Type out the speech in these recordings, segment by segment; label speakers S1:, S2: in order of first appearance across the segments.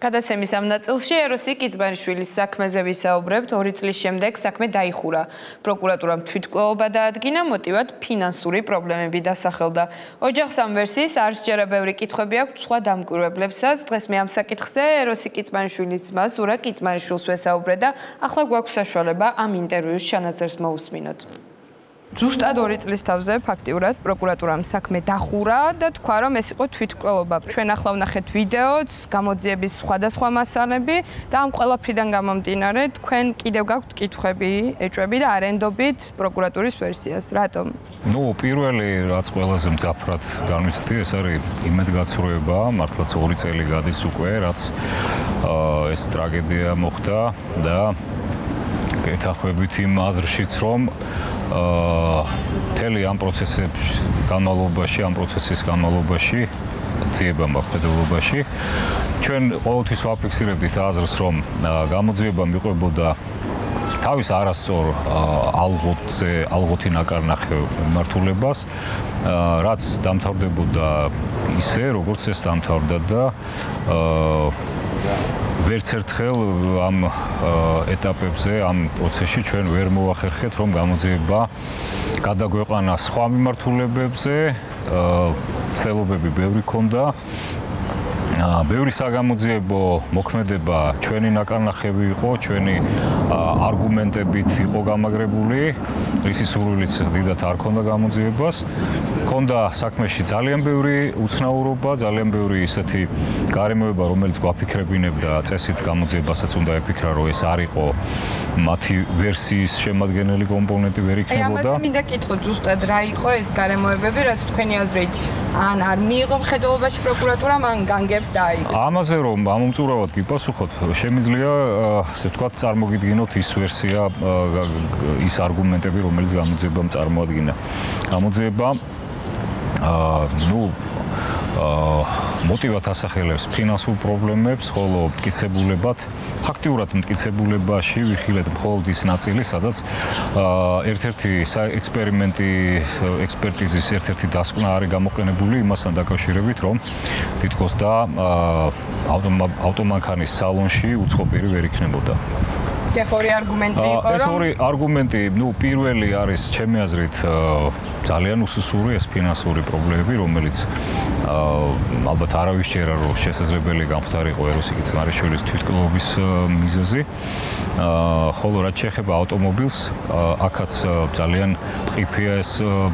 S1: გადაცემის ამ ნაწილში ეროსი კიცბანიშვილის საქმეზე ვისაუბრებთ. 2 წლის შემდეგ საქმე დაიხურა. პროკურატურამ თვითმკვლელობა დაადგინა, მოტივად ფინანსური პრობლემები დასახელდა. ოჯახს ამ ვერსიის არასჯერა ბევრი კითხვები აქვს სხვა დამკვირვებლებსაც. დღეს მე ამ საკითხზე ეროსი კიცბანიშვილის ძმა ზურა კიცბანიშვილს ვესაუბრე და ახლა გვაქვს საშუალება ამ ინტერვიუს ჩანაწერს მოусმინოთ. Ზუსტად 2 წლის თავზე ფაქტიურად პროკურატურამ საქმე დახურა და თქვა, რომ ეს იყო თვითმკვლელობა. ჩვენ ახლა ვნახეთ ვიდეოც, გამოძიების სხვადასხვა მასალები და ამ ყველაფრიდან გამომდინარე, თქვენ კიდევ გაქვთ კითხვები, ეჭვები და არენდობით პროკურატურის ვერსიას. რატომ?
S2: პირველი რაც ყველაზე მძაფრად განვიცდი, ეს არის იმედგაცრუება, მართლაც 2 წელი გადის უკვე, რაც ეს ტრაგედია მოხდა და გეთანხმებით იმ აზრშიც, რომ მთელი ამ პროცესის განმავლობაში ძიება მოხდებობაში ჩვენ ყოველთვის ვაფიქსირებდით აზრს, რომ გამოძიება მიყვებოდა თავის არასწორ ალღოთი ნაკარნახე მიმართულებას, რაც დამთავრდებოდა ისე, როგორც ეს დამთავრდა და ვერც ერთხელ ამ ეტაპებზე, ამ პროცესში ჩვენ ვერ მოვახერხეთ, რომ გამოძიება გადაგვეყანა სხვა მიმართულებებზე, ცდილობები ბევრი ქონდა. ბევრი საგამოძიებო მოქმედება ჩვენი ნაკარნახები იყო, ჩვენი არგუმენტებით იყო გამაგრებული, რისი სურვილიც დიდათ არ ქონდა გამოძიებას. ქონდა საქმეში ძალიან ბევრი უცნაურობა, ძალიან ბევრი ისეთი გარემოება, რომელიც გვაფიქრებინებდა წესით გამოძიებასაც უნდა ეფიქრა, რომ ეს არ იყო მათი ვერსიის შემადგენელი კომპონენტი ვერ იქნებოდა.
S1: ამაზე მინდა კითხოთ ზუსტად რა იყო ეს გარემოებები, რაც თქვენი აზრით ან არ მიიღო მხედველობაში პროკურატურამ, ან განგებ დაიგო.
S2: ამაზე რომ ამომწურავად გიპასუხოთ, შემიძლია ასე ვთქვათ წარმოგიდგინოთ ის ვერსია, ის არგუმენტები, რომელიც გამოძიებამ წარმოადგინა. გამოძიება მოტივად ასახელებს ფინანსურ პრობლემებს, ხოლო ფაქტიურად მტკიცებულებაში ვიხილეთ მხოლოდ ის ნაწილი, სადაც ერთ-ერთი ექსპერტიზის ერთ-ერთი დასკვნა არის გამოყენებული იმასთან დაკავშირებით, რომ თითქოს და ავტომანქანის სალონში უცხო პირი ვერ იქნებოდა.
S1: ეს ორი არგუმენტი იყო,
S2: ეს ორი არგუმენტი, პირველი არის ჩემი აზრით ძალიან უსუსური, ეს ფინანსური პრობლემები, რომელიც ალბათ არავის შეერა, რომ შესაძლებელი გამხდარიყო ეროსი კიცბანიშვილის თვითმკვლელობის მიზეზი. ხოლო რაც შეეხება ავტომობილს, აქაც ძალიან მყიფეა ეს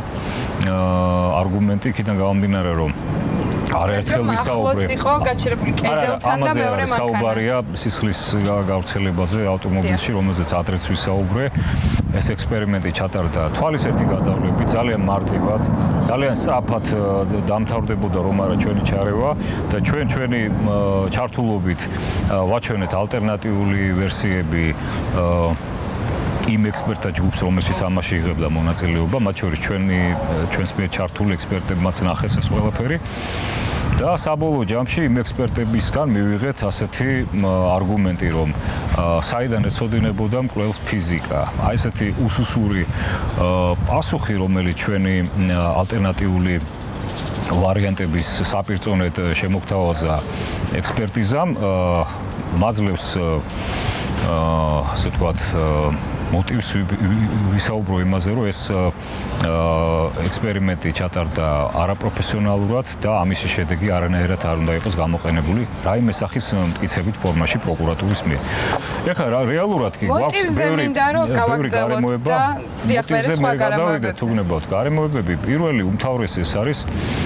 S2: არგუმენტი, იქიდან გამომდინარე, რომ არაერთხელ ვისაუბრე.
S1: ამაზე
S2: საუბარია სისხლის გავრცელებაზე ავტომობილში, რომელზეც ადრეც ვისაუბრე. ეს ექსპერიმენტი ჩატარდა თვალის ერთი გადავლებით, ძალიან მარტივად, ძალიან სწრაფად დამთავრდებოდა რომ არა ჩვენი ჩარევა და ჩვენი ჩართულობით ვაჩვენეთ ალტერნატიული ვერსიები იმ ექსპერტთა ჯგუფს, რომელშიც ამაში იღებდა მონაწილეობა, მათ შორის ჩვენს მიერ ჩართული ექსპერტებმაც ნახეს ეს ყველაფერი. და საბოლოო ჯამში იმ ექსპერტებისგან მივიღეთ ასეთი არგუმენტი, რომ საიდან ეცოდინებოდა მკვლელს ფიზიკა. აი ესეთი უსუსური პასუხი, რომელიც ჩვენი ალტერნატიული ვარიანტების საპირწონედ შემოგთავაზა ექსპერტიზამ, მაძლევს ასე ვთქვათ მოტივს ვისაუბრო იმაზე, რომ ეს ექსპერიმენტი ჩატარდა არაპროფესიონალურად და ამისი შედეგი არანაირად არ უნდა იყოს გამოყენებული რაიმე სახის მტკიცებით ფორმაში პროკურატურის მიერ. ეხლა რეალურად კი გვაქვს ბევრი გარემოება. მოტივზე მე გადავიდეთ, თუ გნებავთ გარემოებები. პირველი უმთავრესი ეს არის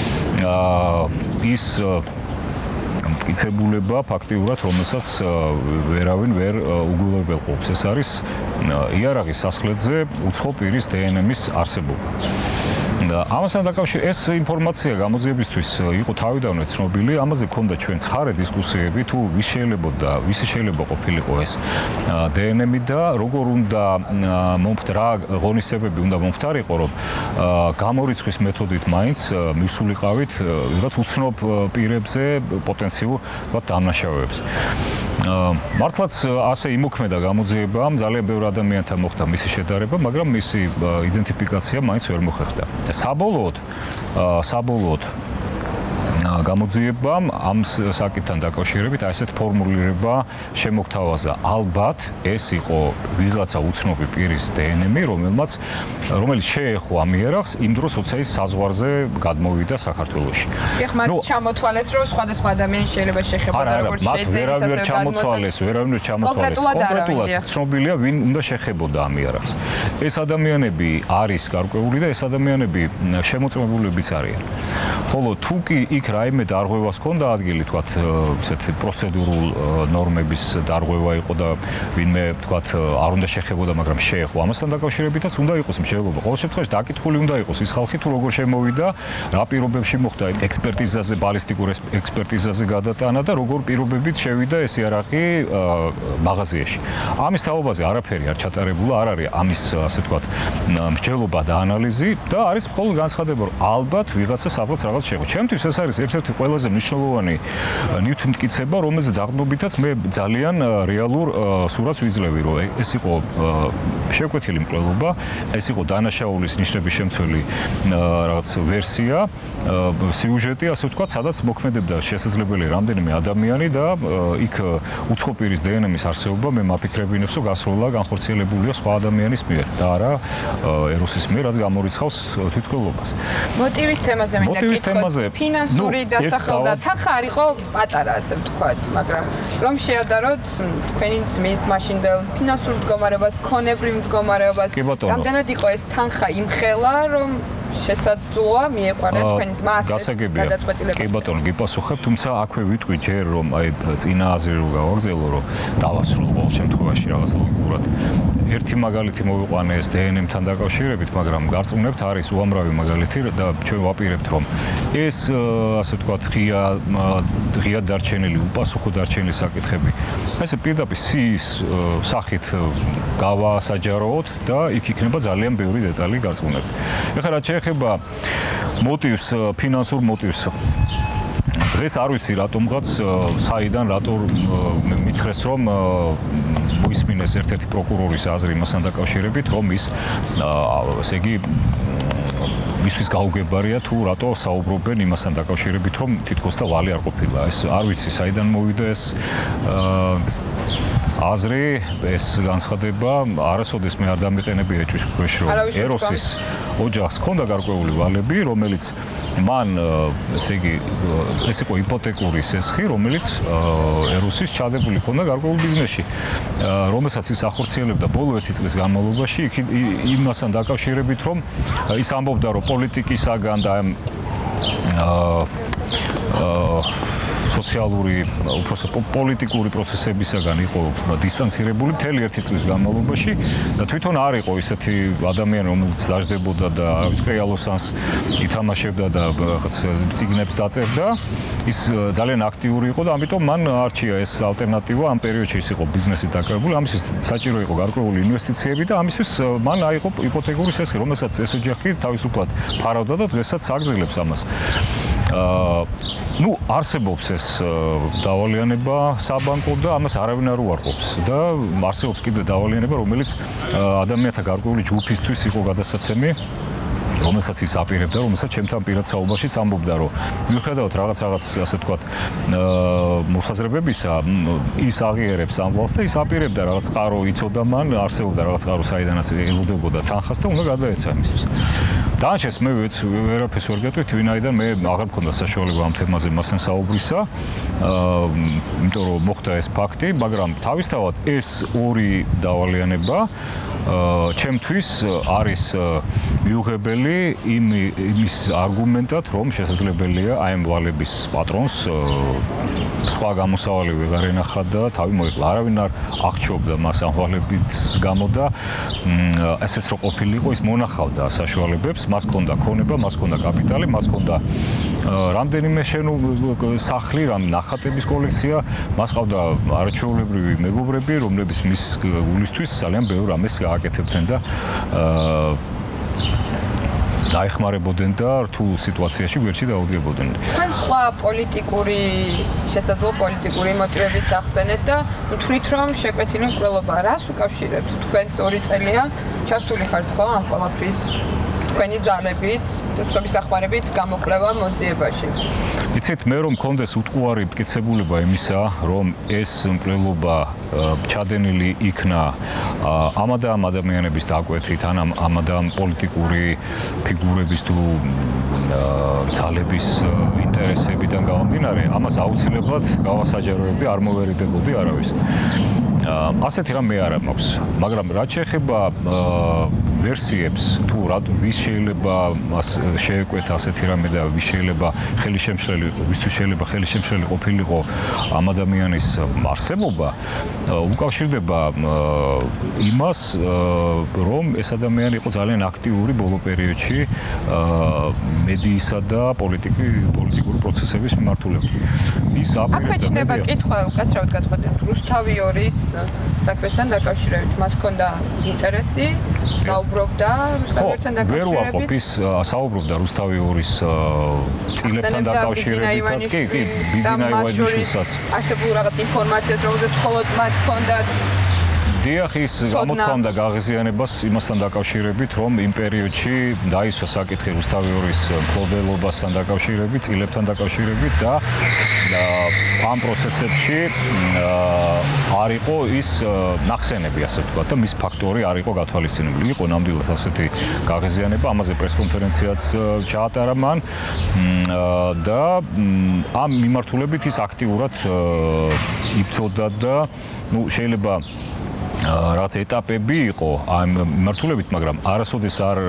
S2: ის მტკიცებულება ფაქტიურად, რომელსაც ვერავინ ვერ უგულებელყოფს. ეს არის იარაღის სასხლეთზე უცხო პირის დნმ-ის არსებობა. ამასთან დაკავშირებით ეს ინფორმაცია გამოძიებისთვის იყო თავიდანვე ცნობილი, ამაზე ქონდა ჩვენ ცხარე დისკუსიები, თუ ვისი შეიძლება ყოფილიყო ეს დნმ და როგორ უნდა რა ღონისძიებები უნდა მომხდარიყო, რომ გამორიცხვის მეთოდით მაინც მისულიყავით ვიღაც უცნობ პირებზე პოტენციურ დამნაშავეებს. მართლაც ასე იმოქმედა გამოძიებამ, ძალიან ბევრ ადამიანთან მოხდა მისი შედარება, მაგრამ მისი იდენტიფიკაცია მაინც ვერ მოხერხდა. საბოლოოდ გამოძიებამ ამ საკითხთან დაკავშირებით ასეთ ფორმულირება შემოგთავაზა. ალბათ ეს იყო ვიღაცა უცნობი პირის დნმ, რომელიც შეეხო ამ იარაღს იმ დროს, როცა ის საზღვარზე გადმოვიდა საქართველოში.
S1: ეხლა მათ ჩამოთვალეს, რომ სხვადასხვა ადამიანი შეიძლება შეხებოდა როგორც შეიძლება,
S2: ვერავინ ჩამოთვალეს. კონკრეტულად ცნობილია, ვინ უნდა შეხებოდა ამ იარაღს. ეს ადამიანები არის გარკვეული და ეს ადამიანები შემოწმებულებიც არიან. ხოლო თუ კი იქ რაიმე დარღვევას ჰქონდა ადგილი, თქვათ, ესეთი პროცედურულ ნორმების დარღვევა იყო და ვინმე, თქვათ, არ უნდა შეხებოდა, მაგრამ შეეხო. ამასთან დაკავშირებითაც უნდა იყოს მსჯელობა. ყოველ შემთხვევაში დაკითხული უნდა იყოს ის ხალხი, თუ როგორ შემოვიდა, რა პირობებში მოხდა ექსპერტიზაზე, ბალისტიკურ ექსპერტიზაზე გადატანა და როგორ პირობებით შევიდა ეს იარაღი მაღაზიაში. ამის თაობაზე არაფერი არ ჩატარებულა, არ არის ამის, ასე ვთქვათ, მსჯელობა და ანალიზი და არის მხოლოდ განცხადება, რომ ალბათ ვიღაცა საბრალს რაღაც შეეხო. ჩემთვის ეს არის ერთ-ერთი ყველაზე მნიშვნელოვანი ნივთმტკიცება, რომელზე დაყრდნობითაც მე ძალიან რეალურ სურათს ვიძლევი, რომ ეს იყო შეკვეთილი მკვლელობა, ეს იყო დანაშაულის ნიშნების შემცველი რაღაც ვერსია, სიუჟეტი, ასე ვთქვათ, სადაც მოქმედებდა შესაძლებელი რამდენიმე ადამიანი და იქ უცხოპირის დნმ-ის არსებობა მე მაფიქრებინებს, რომ გასროლა განხორციელებულია სხვა ადამიანის მიერ და არა ეროსის მიერ, რაც გამორიცხავს თვითმკვლელობას.
S1: მოტივის თემაზე მინდა გითხრათ, ფინანსური დასახელდა თანხა არ იყო პატარა, ასე ვთქვათ, მაგრამ რომ შეადაროთ თქვენი ძმის მაშინდელ ფინანსურ მდგომარეობას, ქონებრივ მდგომარეობას, რამდენად იყო ეს თანხა იმხელა, რომ შესაძლოა მიეყვანათ თქვენი ძმა ასეთ გადაწყვეტილებებს.
S2: კი ბატონო, გიპასუხებ, თუმცა აქვე ვიტყვი ჯერ რომ აი წინა აზრი რო გავაგრძელო, რომ დავასრულო ყოველ შემთხვევაში რაღაც ლოგიკურად. ერთი მაგალითი მოვიყვანე ეს დნმ-თან დაკავშირებით, მაგრამ გარწმუნებთ არის უამრავი მაგალითი და ჩვენ ვაპირებთ რომ ეს ასე ვთქვათ ღია დარჩენილი, უპასუხო დარჩენილი საკითხები. ესე პირდაპირ სიის სახით გავასაჯაროოთ და იქ იქნება ძალიან ბევრი დეტალი გარწმუნებთ. ეხლა რაც შეეხება მოტივს, ფინანსურ მოტივს. დღეს არ ვიცი რატომღაც საიდან რატო მითხრეს რომ მოისმინეს ერთ-ერთი პროკურორის აზრი მასთან დაკავშირებით, რომ ის ესე იგი მისთვის გაუგებარია თუ რატო საუბრობენ იმასთან დაკავშირებით, რომ თითქოს და ვალი არ ყოფილა. ეს არ ვიცი საიდან მოვიდა ეს აზრი, ეს განცხადება, არასოდეს მე არ დამიყენები ეჭვის ქვეშ, რომ ეროსის ოჯახს ჰქონდა გარკვეული ვალები, რომელიც მან, ესე იგი, ეს იყო იპოთეკური სესხი, რომელიც ეროსის ჩადებული ჰქონდა გარკვეულ ბიზნესში, რომელსაც ის ახორციელებდა ბოლო 1 წლის განმავლობაში, იმასთან დაკავშირებით, რომ ის ამბობდა, რომ პოლიტიკისაგან და სოციალური, უბრალოდ პოლიტიკური პროცესებისაგან იყო დისტანცირებული მთელი 1 წლის განმავლობაში და თვითონ არ იყო ისეთი ადამიანი, რომელიც დაждდებოდა და არავის კრეალოსანს ითამაშებდა და რაღაც ციგნებს დაწერდა. ის ძალიან აქტიური იყო და ამიტომ მან არჩია ეს ალტერნატივა. ამ პერიოდში ის იყო ბიზნესით დაკავებული, ამისთვის საჭირო იყო გარკვეული ინვესტიციები და ამისთვის მან აიღო იპოთეკური სესხი, რომელსაც ეს ოჯახი თავისუფლად ფარავდა და დღესაც აგრძელებს ამას. ну არსებობს ეს დავალიანება საბანკო და ამას არავინ არ უარყოფს და არსებობს კიდე დავალიანება, რომელიც ადამიანთა გარკვეული ჯგუფისთვის იყო გადასაცემი, რომელსაც ის აპირებდა, რომელსაც ჩემთან პირად საუბარშიც ამბობდა, რომ მიუხედავად რაღაც ასე ვთქვათ მოსაზრებებისა, ის აღიარებს ამ ვალს და ის აპირებდა რაღაც წყარო იცოდა მან, არსებობდა რაღაც წყარო, საიდანაც ელოდებოდა თანხას და უნდა გადაეცა იმისთვის. დანარჩენს მე ვერაფერს ვერ გეტყვით, ვინაიდან მე აღარ მქონდა საშუალება ამ თემაზე მასთან საუბრისა, იმიტომ რომ მოხდა ეს ფაქტი, მაგრამ თავისთავად ეს ორი დავალიანება ჩემთვის არის მიუღებელი იმის არგუმენტად, რომ შესაძლებელია აი ამ ვალების პატრონს სხვა გამოსავალი ვეღარ ენახა და თავი მოიყლა. არავინ არ აღჩობდა მას ამ ვალების გამო და ესეც რო ყოფილიყო, ის მონახავდა საშუალებებს, მას ჰქონდა ქონება, მას ჰქონდა კაპიტალი, მას ჰქონდა რამდენიმე სახლი, ნახატების კოლექცია, მას ჰყავდა არაჩვეულებრივი მეგობრები, რომლებიც მის გულისთვის ძალიან ბევრ რამეს გააკეთებდნენ და დაეხმარებოდნენ და რთულ სიტუაციაში გვერდში დაუდგებოდნენ.
S1: თქვენ სხვა პოლიტიკური, შესაძლო პოლიტიკური მოტივებიც ახსენეთ და ვთვლით, რომ შეკვეთილი მკვლელობა რას უკავშირებს? თქვენც 2 წელია ჩართული ხართ ხო ამ ყველაფრის თქვენი ძალებით და სხვების დახმარებით გამოკვლევა მოძიებაში.
S2: იცით, მე რომ მქონდეს უტყუარი მტკიცებულება იმისა, რომ ეს მკვლელობა ჩადენილი იქნა ამა და ამ ადამიანების დაკვეთით, ან ამა და ამ პოლიტიკური ფიგურების თუ ძალების ინტერესებიდან გამომდინარე, ამას აუცილებლად გავასაჯაროებდი, არ მოვერიდებოდი არავის. ასეთი რამე არ მაქვს, მაგრამ რაც შეეხება ვერსიებს, თუ ვის შეიძლება მას შეეკვეთა ასეთი რამე და ვის შეიძლება ვისთვის შეიძლება ხელისშემშლელი ყოფილიყო ამ ადამიანის არსებობა, უკავშირდება იმას, რომ ეს ადამიანი იყო ძალიან აქტიური ბოლო პერიოდში მედიისა და პოლიტიკური პროცესების მიმართულებით. ის აპირებდა
S1: აქვე ჩნდება კითხვა, უკაცრავად გაწყვეტილ რუსთავი ორის საქმესთან დაკავშირებით. მას ჰქონდა ინტერესი, საუბრობდა რუსთავთან დაკავშირებით.
S2: ვერ ვაყოფ ის საუბრობდა რუსთავი ორის წილებთან დაკავშირებითაც, კი, ბიძინა ივანიშვილსაც.
S1: არსებულ რაღაც ინფორმაციას, რომელზეც მხოლოდ მათ ჰქონდათ
S2: დიახ, ის გამოთქვამდა გაღიზიანებას იმასთან დაკავშირებით, რომ იმ პერიოდში დაისვა საკითხი რუსთავი ორის მფლობელობასთან დაკავშირებით, წილებთან დაკავშირებით და ამ პროცესებში არ იყო ის ნახსენები, ასე ვთქვათ, და მის ფაქტორი არ იყო გათვალისწინებული. იყო ნამდვილად ასეთი გაღიზიანება, ამაზე პრესკონფერენციაც ჩაატარა მან და ამ მიმართულებით ის აქტიურად იბრძოდა და შეიძლება რაც ეტაპები იყო ამ მიმართულებით, მაგრამ არასოდეს არ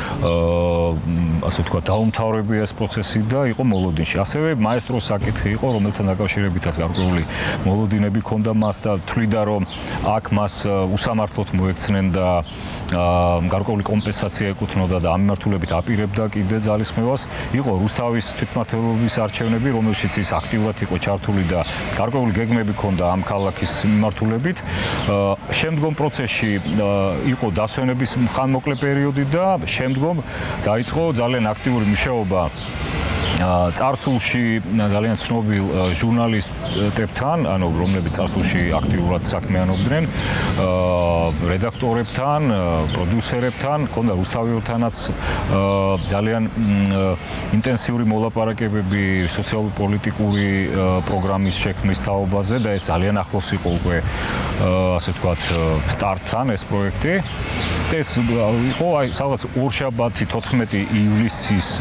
S2: ასე ვთქვათ, დაუმთავრებია ეს პროცესი და იყო მოლოდინში. ასევე მაესტროს საკითხი იყო, რომელთან დაკავშირებითაც გარკვეული მოლოდინები ჰქონდა მას და თვლიდა, რომ აქ მას უსამართლოდ მოექცნენ და გარკვეული კომპენსაცია ეკუთვნოდა და ამ მიმართულებით აპირებდა კიდე ძალისხმევას. იყო რუსთავის თვითმმართველობის არჩევნები, რომელშიც ის აქტიურად იყო ჩართული და გარკვეული გეგმები ჰქონდა ამ ქალაქის მიმართულებით. შემდგომ პროცესში იყო დასვენების ხანმოკლე პერიოდი და შემდგომ დაიწყო ძალიან აქტიური მუშაობა წარსულში ძალიან ცნობილ ჟურნალისტებთან, ანუ რომლებიც წარსულში აქტიურად საქმიანობდნენ, რედაქტორებთან, პროდიუსერებთან, ჰქონდა რუსთავიელთანაც ძალიან ინტენსიური მოლაპარაკებები სოციალურ-პოლიტიკური პროგრამის შექმნის თაობაზე და ეს ძალიან ახლოს იყო უკვე ასე ვთქვათ სტარტთან ეს პროექტი. ეს იყო სადღაც ორშაბათი 14 ივლისის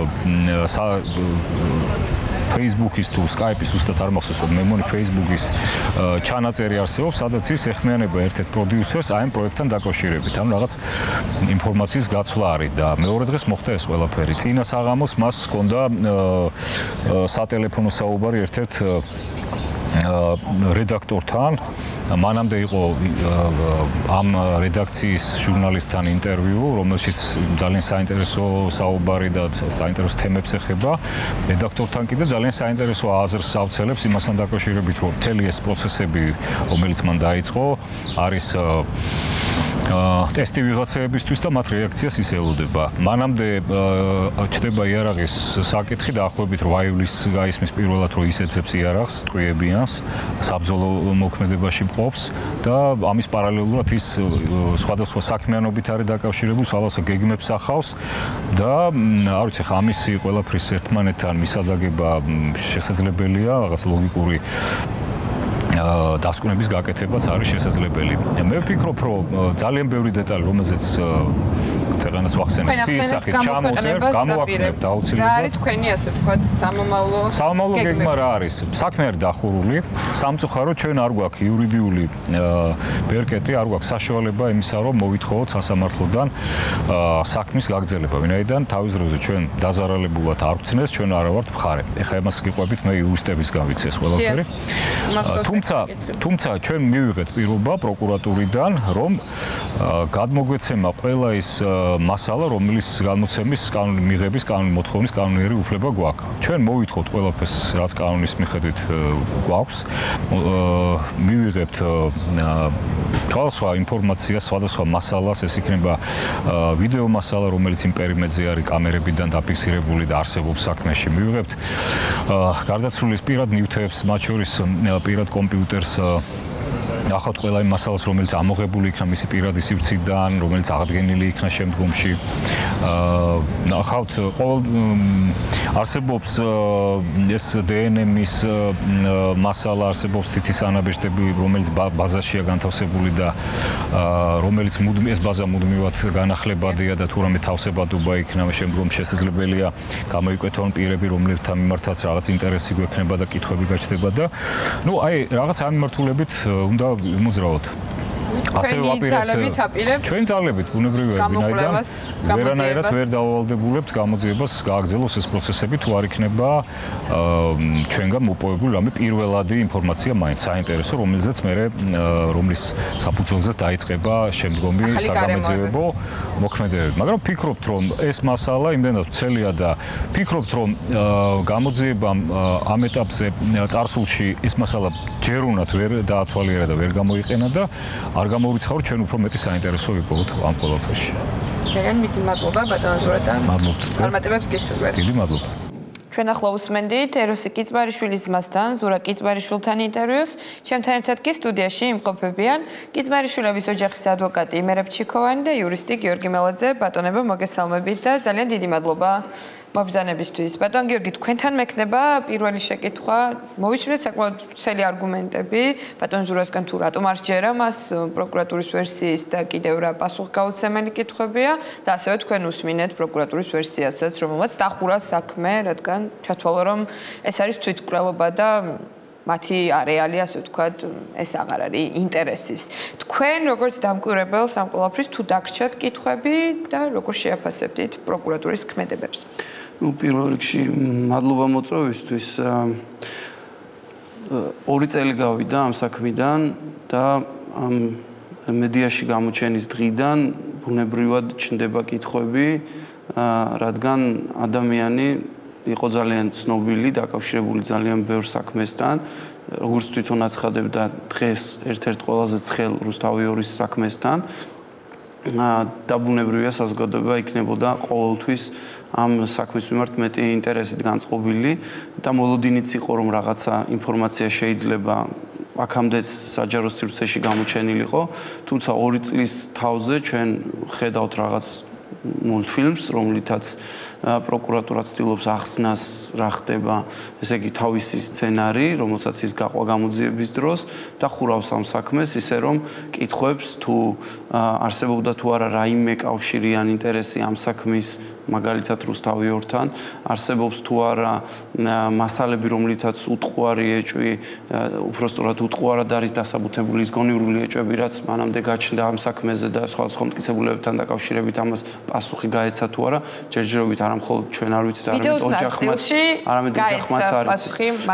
S2: Facebook-ის თუ Skype-ის უბრალოდ არ მახსოვს, მე მგონი Facebook-ის ჩანაწერი არსებობს, სადაც ის ეხმიანება ერთ-ერთ პროდიუსერს აი ამ პროექტთან დაკავშირებით. ანუ რაღაც ინფორმაციის გაცვლა არის და მეორე დღეს მოხდა ეს ყველაფერი. წინა საღამოს მას ჰქონდა სატელეფონო საუბარი ერთ-ერთ რედაქტორთან. მანამდე იყო ამ რედაქციის ჟურნალისტთან ინტერვიუ, რომელშიც ძალიან საინტერესო საუბარი და საინტერესო თემებს ეხება. რედაქტორთან კიდე ძალიან საინტერესო აზრს ავცელებს იმასთან დაკავშირებით, რომ მთელი ეს პროცესები, რომელიც მან დაიწყო, არის ტესტი ვიღაცებისთვის და მათ რეაქციას ის ელოდება. მანამდე ჩდება იარაღის საკითხი დაახლოებით 8 ივლისს გაისმის პირველად, რომ ის ეძებს იარაღს, ტყვიებიანს, საბრძოლო მოქმედებაში მყოფს და ამის პარალელურად ის სხვადასხვა საქმიანობით არის დაკავშირებული, სხვადასხვა გეგმებს ახავს და არ ვიცი, ხა ამისი ყველაფრის ერთმანეთთან მისადაგება შესაძლებელია, რაღაც ლოგიკური დასკვნების გაკეთებაც არის შესაძლებელი. მე ვფიქრობ, რომ ძალიან ბევრი დეტალი, რომელზეც წეგანაც ვახსენე, სიისახით ჩამოწერ, გამოვაქმნებთ აუცილებლად.
S1: რა არის თქვენი ასე ვთქვათ
S2: სამომავლო გეგმა რა არის? საქმე არის დახურული, სამწუხაროდ ჩვენ არ გვაქვს იურიდიული ბერკეტი, არ გვაქვს საშუალება იმისა, რომ მოვითხოვოთ სასამართლოდან საქმის გაგრძელება. ვინაიდან თავის დროზე ჩვენ დაზარალებულად არ ვცნეს, ჩვენ არა ვართ მხარე. ეხლა იმას გიყვებით, მე იურისტებისგან ვიცი ეს ყველაფერი. თუმცა ჩვენ მივიღეთ პირობა პროკურატურიდან, რომ გადმოგვეცემა ყველა ის მასალა, რომლის განმოცემის კანონი მიღების კანონი მოთხოვნის კანონიერი უფლება გვაქვს. ჩვენ მოვითხოვთ ყველაფერს, რაც კანონის მიხედვით გვაქვს. მივიღებთ სხვადასხვა ინფორმაციას, სხვადასხვა მასალას, ეს იქნება ვიდეო მასალა, რომელიც იმ პერიმეტრზე არის კამერებიდან დაფიქსირებული და არსებობს საქმეში. მივიღებთ გარდაცვლილის პირად ნივთებს, მათ შორის პირად კომპიუტერს ახავთ ყველა იმ მასალას, რომელიც ამოღებული იქნა მისი პირადი სივრციდან, რომელიც აღდგენილი იქნა შემდგომში. ნახავთ ყოველ არსებობს ეს DNM-ის მასალა, არსებობს თითის ანაბეჭდები, რომელიც ბაზაშია განთავსებული და რომელიც ეს ბაზა მუდმივად განახლებადია და თუ რამე თავსებადობა იქნება, შემდგომ შესაძლებელია გამოიკვეთონ პირები, რომლებთან მიმართაც რაღაც ინტერესი გვექნება და კითხვები გაჩნდება და რაღაც ამ მიმართულებით უნდა მოძრაოთ. ასე ვაპირებთ ჩვენ ძალებით ბუნებრივია ვინაიდან ვერანაირად ვერ დავალდებულებთ გამოძიებას გააგრძელოს ეს პროცესები თუ არ იქნება ჩვენგან მოპოვებული რამე პირველადი ინფორმაცია მაინც საინტერესო რომელზეც მე რომლის საფუძველზეც დაიწყება შემდგომი საგამოძიებო მოქმედებები მაგრამ ვფიქრობთ რომ ეს მასალა იმდენად ვრცელია და ვფიქრობთ რომ გამოძიებამ ამ ეტაპზე წარსულში ეს მასალა ჯერუნად ვერ დაათვალიერა და ვერ გამოიყენა და არ გამოვიცხავრთ ჩვენ უფრო მეტი საინტერესო ვიპოვოთ ამ ყველაფერში.
S1: ძალიან დიდი მადლობა ბატონო ზურაბ.
S2: მადლობთ.
S1: წარმატებებს გისურვებთ.
S2: დიდი მადლობა.
S1: ჩვენ ახლა უსმენდით ეროსი კიცმარიშვილის ძმასთან ზურა კიცმარიშვილთან ინტერვიუს. ჩემთან ერთად კი სტუდიაში იმყოფებიან კიცმარიშვილების ოჯახის ადვოკატი იმერებ ჩიქოვანი და იურისტი გიორგი მელაძე. ბატონებო მოგესალმებით და ძალიან დიდი მადლობა მობრძანებისთვის. ბატონ გიორგი, თქვენთან მექნება პირველი შეკითხვა. მოვისმინეთ საკმაოდ ცელი არგუმენტები ბატონ ზურასგან თუ რატომ არ სჯერა მას პროკურატურის ვერსიის და კიდევ რა პასუხგაუცემელი კითხვებია და ასევე თქვენ უსმინეთ პროკურატურის ვერსიასაც, რომელმაც დახურა საქმე, რადგან ჩათვალა რომ ეს არის თვითმკვლელობა და მათი არეალი, ასე ვთქვათ, ეს აღარ არის ინტერესის. თქვენ როგორც დამკვირვებელს ამ ყველაფრის თუ დაგრჩათ კითხვები და როგორ შეაფასებდით პროკურატურის ქმედებებს?
S3: პირველ რიგში მადლობა მოწვევისთვის. 2 წელი გავიდა ამ საქმიდან და ამ მედიაში გამოჩენის დღიდან ბუნებრივად ჩნდება კითხვები, რადგან ადამიანი იყო ძალიან ცნობილი, დაკავშირებული ძალიან ბევრ საქმესთან, როგორც თვითონ აცხადებდა დღეს ერთ-ერთ ყველაზე ცხელ რუსთავიორის საქმესთან. და ბუნებრივია საზოგადოება იქნებოდა ყოველთვის ამ საქმის მიმართ მეტი ინტერესით განწყობილი და მოლოდინიც იყო რომ რაღაცა ინფორმაცია შეიძლება აქამდე საჯარო სივრცეში გამოჩენილიყო, თუმცა 2 წლის თავზე ჩვენ ხედავთ რაღაც მულტფილმს, რომლითაც პროკურატურა ცდილობს ახსნას რა ხდება, ესე იგი თავისი სცენარი, რომელსაც ის გაყვა გამოძიების დროს და ხურავს ამ საქმეს, ისე რომ კითხვებს თუ არსებობდა თუ არა რაიმე კავშირიან ინტერესი ამ საქმის მაგალითად რუსთავიორთან, არსებობს თუ არა მასალები, რომლითაც უტყუარი ეჭვი, უпростоრად უტყუარად არის დასაბუთებული ის გონივრული ეჭვები, რაც მანამდე გაჩნდა ამ საქმეზე და სხვადასხვა მტკიცებულებებთან დაკავშირებით ამას პასუხი გაეცა თუ არა, ჯერჯერობით არა მხოლოდ ჩვენ არ ვიცით, არამედ ოჯახმაც არის.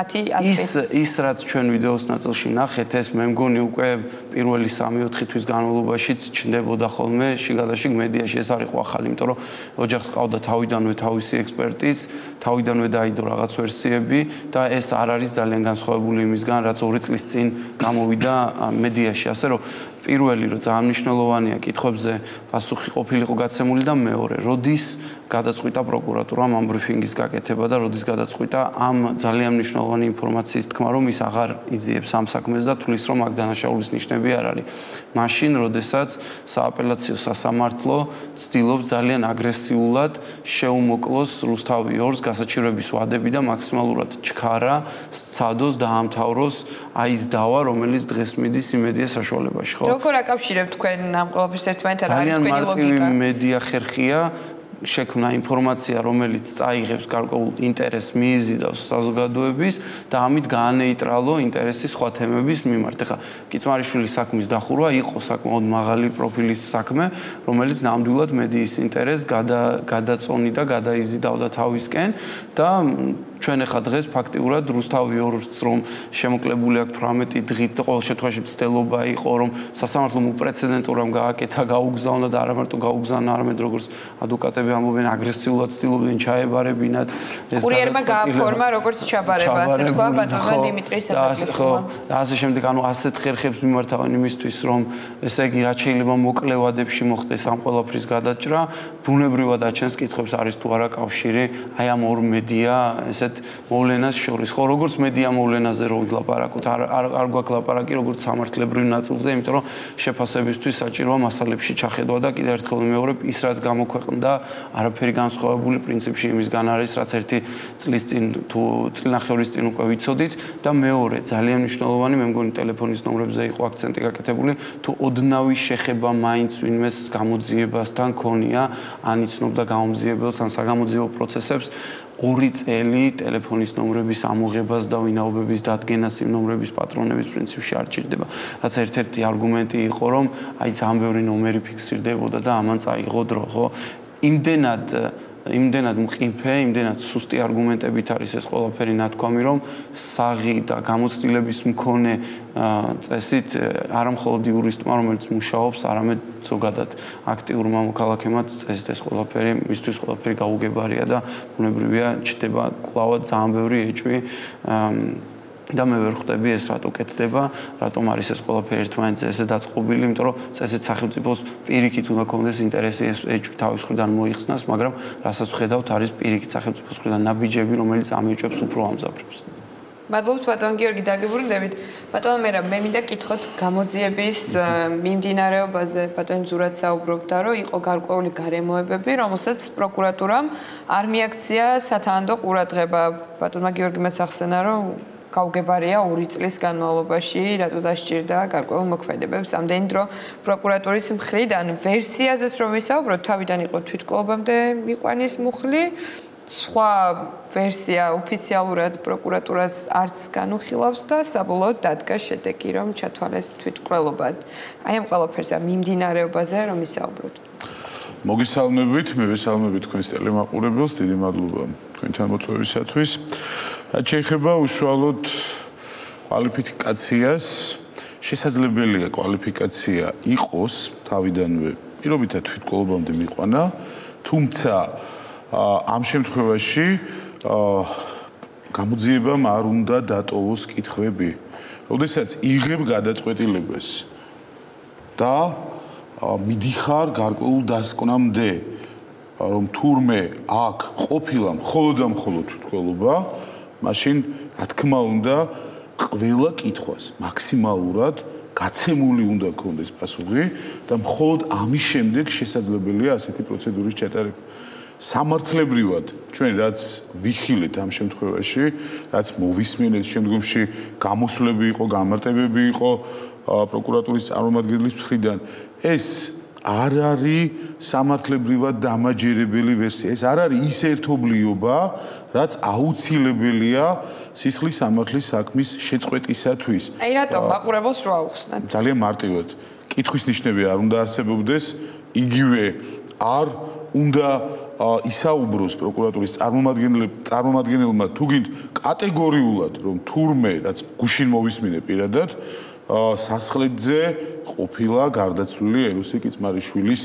S3: ის რაც ჩვენ ვიდეოს ნაწილში ნახეთ, ეს მე მგონი უკვე პირველი 3-4 თვის განმავლობაშიც ჩნდებოდა ხოლმე შიგადაშიგ მედიაში, ეს არ იყო ახალი, იმიტომ რომ ოჯახს ყავდა თავიდანვე თავისი ექსპერტიც, თავიდანვე დაიდო რაღაც ვერსიები და ეს არ არის ძალიან განსხვავებული იმისგან, რაც 2 წლის წინ გამოვიდა მედიაში, ასე რომ პირველი რომ ძალიან მნიშვნელოვანია კითხვებზე პასუხი ყოფილიყო გაცემული და მეორე, როდის გადაწყვიტა პროკურატურამ ამ ბრიფინგის გაკეთება და როდის გადაწყვიტა ამ ძალიან მნიშვნელოვანი ინფორმაციის თქმა, რომ ის აღარ იძიებს ამ საქმეს და თulis რომ აქ დანაშაულის ნიშნები არ არის. მაშინ, როდესაც სააპელაციო სასამართლო ცდილობს ძალიან აგრესიულად შეუმოკლოს რუსთავიორს გასაჩივრების ვადები და მაქსიმალურად ჩქარა სცადოს დაამთავროს აი ეს დავა, რომელიც დღეს მიდის იმედია საშუალებაში, ხო?
S1: როგორ აკავშირებთ თქვენ ამ ყველაფერს ერთმანეთთან? არის თქვენი ლოგიკა?
S3: ძალიან მარტივი მედია ხერხია შექმნა ინფორმაცია, რომელიც წაიღებს გარკვეულ ინტერესს მიიზიდავს საზოგადოების და ამით გაანეიტრალო ინტერესი სხვა თემების მიმართ. ეხლა კიცმარიშვილის საქმის დახურვა იყო საკმაოდ მაღალი პროფილის საქმე, რომელიც ნამდვილად მედიის ინტერესს გადაწონიდა, გადაიზიდავდა თავისკენ და ჩვენ ახლა დღეს ფაქტიურად რუსთავიორს რომ შემოკლებული აქვს 18 დღით, ყოველ შემთხვევაში მცდელობა იყო, რომ სასამართლომ უპრეცედენტურად გააკეთა, გაუგზავნა და არა მარტო გაუგზავნა, არამედ როგორც ადვოკატები ამბობენ, აგრესიულად ცდილობდნენ ჩაებარებინათ
S1: ეს კურიერმა გააფორმა როგორც ჩაბარება, ასე თქვა ბატონმა დიმიტრი საფრანგეთმა.
S3: და ასე შემდეგ, ანუ ასეთ ხერხებს მიმართავენ იმისთვის, რომ ესე იგი რაც შეიძლება მოკლევადებში მოხდეს ამ ყველაფრის გადაჭრა, ბუნებრივად აჩენს კითხვებს არის თუ არა კავშირი აი ამ ორ მედია ესე ასეთ მოვლენას შორის. ხო, როგორც მედია მოვლენაზე რო ვილაპარაკოთ, არ გვაქვს ლაპარაკი როგორც სამართლებრივ ნაწილზე, იმიტომ რომ შეფასებისთვის საჭიროა მასალებში ჩახედვა და კიდევ ერთხელ ვიმეორებ, ის რაც გამოქვეყნდა, არაფერი განსხვავებული პრინციპში იმისგან არის, რაც ერთი წლის წინ თუ წლნახევრის წინ უკვე ვიცოდით და მეორე ძალიან მნიშვნელოვანი მე მგონი ტელეფონის ნომრებზე იყო აქცენტი გაკეთებული, თუ ოდნავი შეხება მაინც ვინმეს გამოძიებასთან ქონია, ან იცნობდა გამოძიებელს ან საგამოძიებო პროცესებს 2 წელი ტელეფონის ნომრების ამოღებას და ვინაობების დადგენას იმ ნომრების პატრონების პრინციპში არ ჭირდება. რაც ერთ-ერთი არგუმენტი იყო, რომ აი ძალიან ბევრი ნომერი ფიქსირდებოდა და ამან წაიღო დრო, ხო? იმდენად მყიფე, იმდენად სუსტი არგუმენტებით არის ეს ყველაფერი ნათქვამი, რომ საღი და გამოცდილების მქონე წესით არა მხოლოდ იურისტმა, რომელიც მუშაობს, არამედ ზოგადად აქტიურმა მოქალაქემაც წესით ეს ყველაფერი, მისთვის ყველაფერი გაუგებარია და ბუნებრივია ჩდება კვლავად ძალიან ბევრი ეჭვი და მე ვერ ხვდები ეს რატო კეთდება, რატომ არის ეს ყველაფერი ერთმანეთზე ესე დაწყობილი, იმიტომ რომ წესით სახელმწიფოს პირიქით უნდა კონდეს ინტერესი ეს ეჭვი თავის მხრიდან მოიხსნას, მაგრამ რასაც ვხედავთ არის პირიქით სახელმწიფოს მხრიდან ნაბიჯები, რომელიც ამ ეჭვებს უფრო ამზაბრებს.
S1: მადლობთ ბატონ გიორგი დაგიბრუნდებით. ბატონ მერაბ, მე მინდა კითხოთ გამოძიების მიმდინარეობაზე. ბატონ ზურად საუბრობდა, რომ იყო გარკვეული გარემოებები, რომელსაც პროკურატურამ არ მიაქცია სათანადო ყურადღება. ბატონმა გიორგიმაც ახსენა, რომ გაუგებარია 2 წლის განმავლობაში, რატო დასჭირდა გარკვეულ მოქმედებებს. ამდენი დრო პროკურატურის მხრიდან ვერსიაზეც რომ ვისაუბროთ, თავიდან იყო თვითმკვლელობამდე მიყვანის მუხლი. სხვა ვერსია ოფიციალურად პროკურატურას არც განუხილავს და საბოლოოდ დადგა შედეგი, რომ ჩათვალეს თვითმკვლელობად. აი ამ ყველაფერზე მიმდინარეობაზე რომ ვისაუბროთ.
S4: მოგესალმებით, მე ვესალმები თქვენს ტელემაყურებელს, დიდი მადლობა თქვენთან მოწვევისათვის. რაც შეეხება უშუალოდ კვალიფიკაციას, შესაძლებელია კვალიფიკაცია იყოს თავიდანვე პირობითად თვითმკვლელობამდე მიყვანა, თუმცა ამ შემთხვევაში გამოძიებამ არ უნდა დატოვოს კითხვები. როდესაც იღებ გადაწყვეტილებას და მიდიხარ გარკვეულ დასკვნამდე, რომ თურმე აქ ყოფილა მხოლოდ და მხოლოდ თვითმკვლელობა, მაშინ რა თქმა უნდა ყველა კითხვას მაქსიმალურად გაცემული უნდა გქონდეს პასუხი და მხოლოდ ამის შემდეგ შესაძლებელია ასეთი პროცედურის ჩატარება. სამართლებრივად ჩვენ რაც ვიხილეთ ამ შემთხვევაში, რაც მოვისმენთ შემდგომში გამოსვლები იყო, გამარტებები იყო პროკურატურის წარმომადგენლის მხრიდან, ეს არ არის სამართლებრივად დამაჯერებელი ვერსია. ეს არ არის ის ერთობლიობა, რაც აუცილებელია სისხლის სამართლის საქმის შეწყვეტისათვის.
S1: აი რატომ მაყურებელს რო აუხსნათ?
S4: ძალიან მარტივად. კითხვის ნიშნები არ უნდა არსებობდეს, იგივე არ უნდა ისაუბროს პროკურატურის წარმომადგენელმა თუ გინდ კატეგორიულად, რომ თურმე რაც გუშინ მოვისმინე პირადად სასხლეთზე ყოფილა გარდაცვლილი ეროსი კიწმარიშვილის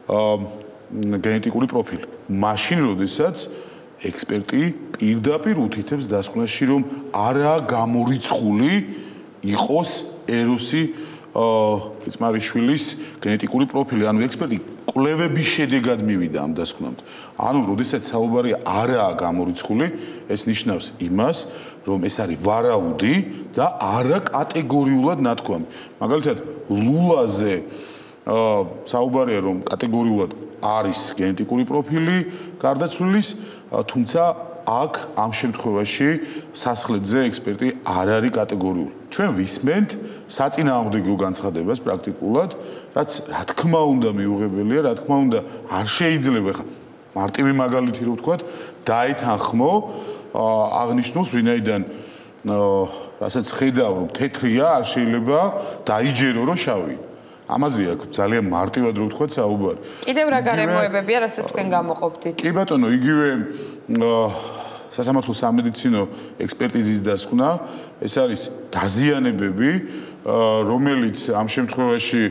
S4: გენეტიკური პროფილი. მაშინ, როდესაც ექსპერტი პირდაპირ უთითებს დასკვნაში, რომ არაა გამორიცხული იყოს ეროსი კიწმარიშვილის გენეტიკური პროფილი. ანუ ექსპერტი კვლევების შედეგად მივიდა ამ დასკვნამდე. ანუ, როდესაც საუბარია არაა გამორიცხული, ეს ნიშნავს იმას, რომ ეს არის ვარაუდი და არა კატეგორიულად ნათქვამი. მაგალითად, ლულაზე საუბარია, რომ კატეგორიულად არის გენეტიკური პროფილი გარდაცვლილის, თუმცა აქ ამ შემთხვევაში სასხლეთზე ექსპერტი არ არის კატეგორიული. ჩვენ ვისმენთ საწინააღმდეგო განცხადებას პრაქტიკულად, რაც რა თქმა უნდა მიუღებელია, რა თქმა უნდა არ შეიძლება ხა მარტივი მაგალითი რო ვთქვათ, დაეთანხმო აღნიშნულს, ვინაიდან რასაც ხედავ, რომ თეთრია, არ შეიძლება დაიჯერო, რომ შავია. ამაზე აქ ძალიან მარტივად რო ვთქვათ საუბარი.
S1: კიდევ რა გარემოებებია, რასაც თქვენ გამოყოფდით?
S4: კი ბატონო, იგივე სასამართლო სამედიცინო ექსპერტიზის დასკვნა, ეს არის დაზიანებები, რომელიც ამ შემთხვევაში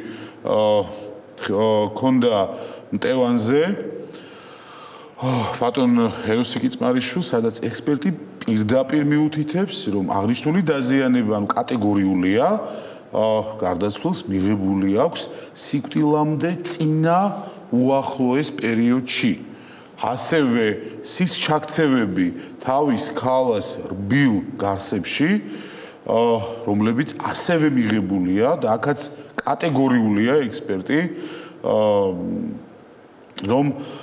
S4: ქონდა მტევანზე ბატონ ეროსი კიწმარიშვილს, სადაც ექსპერტი პირდაპირ მიუთითებს, რომ აღნიშნული დაზიანება, ანუ კატეგორიულია, გარდაცვლილს მიღებული აქვს სიკვდილამდე წინა უახლოეს პერიოდში. ასევე სის ჩაქცევები თავის ქალას რბილ გარსებში, რომლებიც ასევე მიღებულია და აქაც კატეგორიულია ექსპერტი, რომ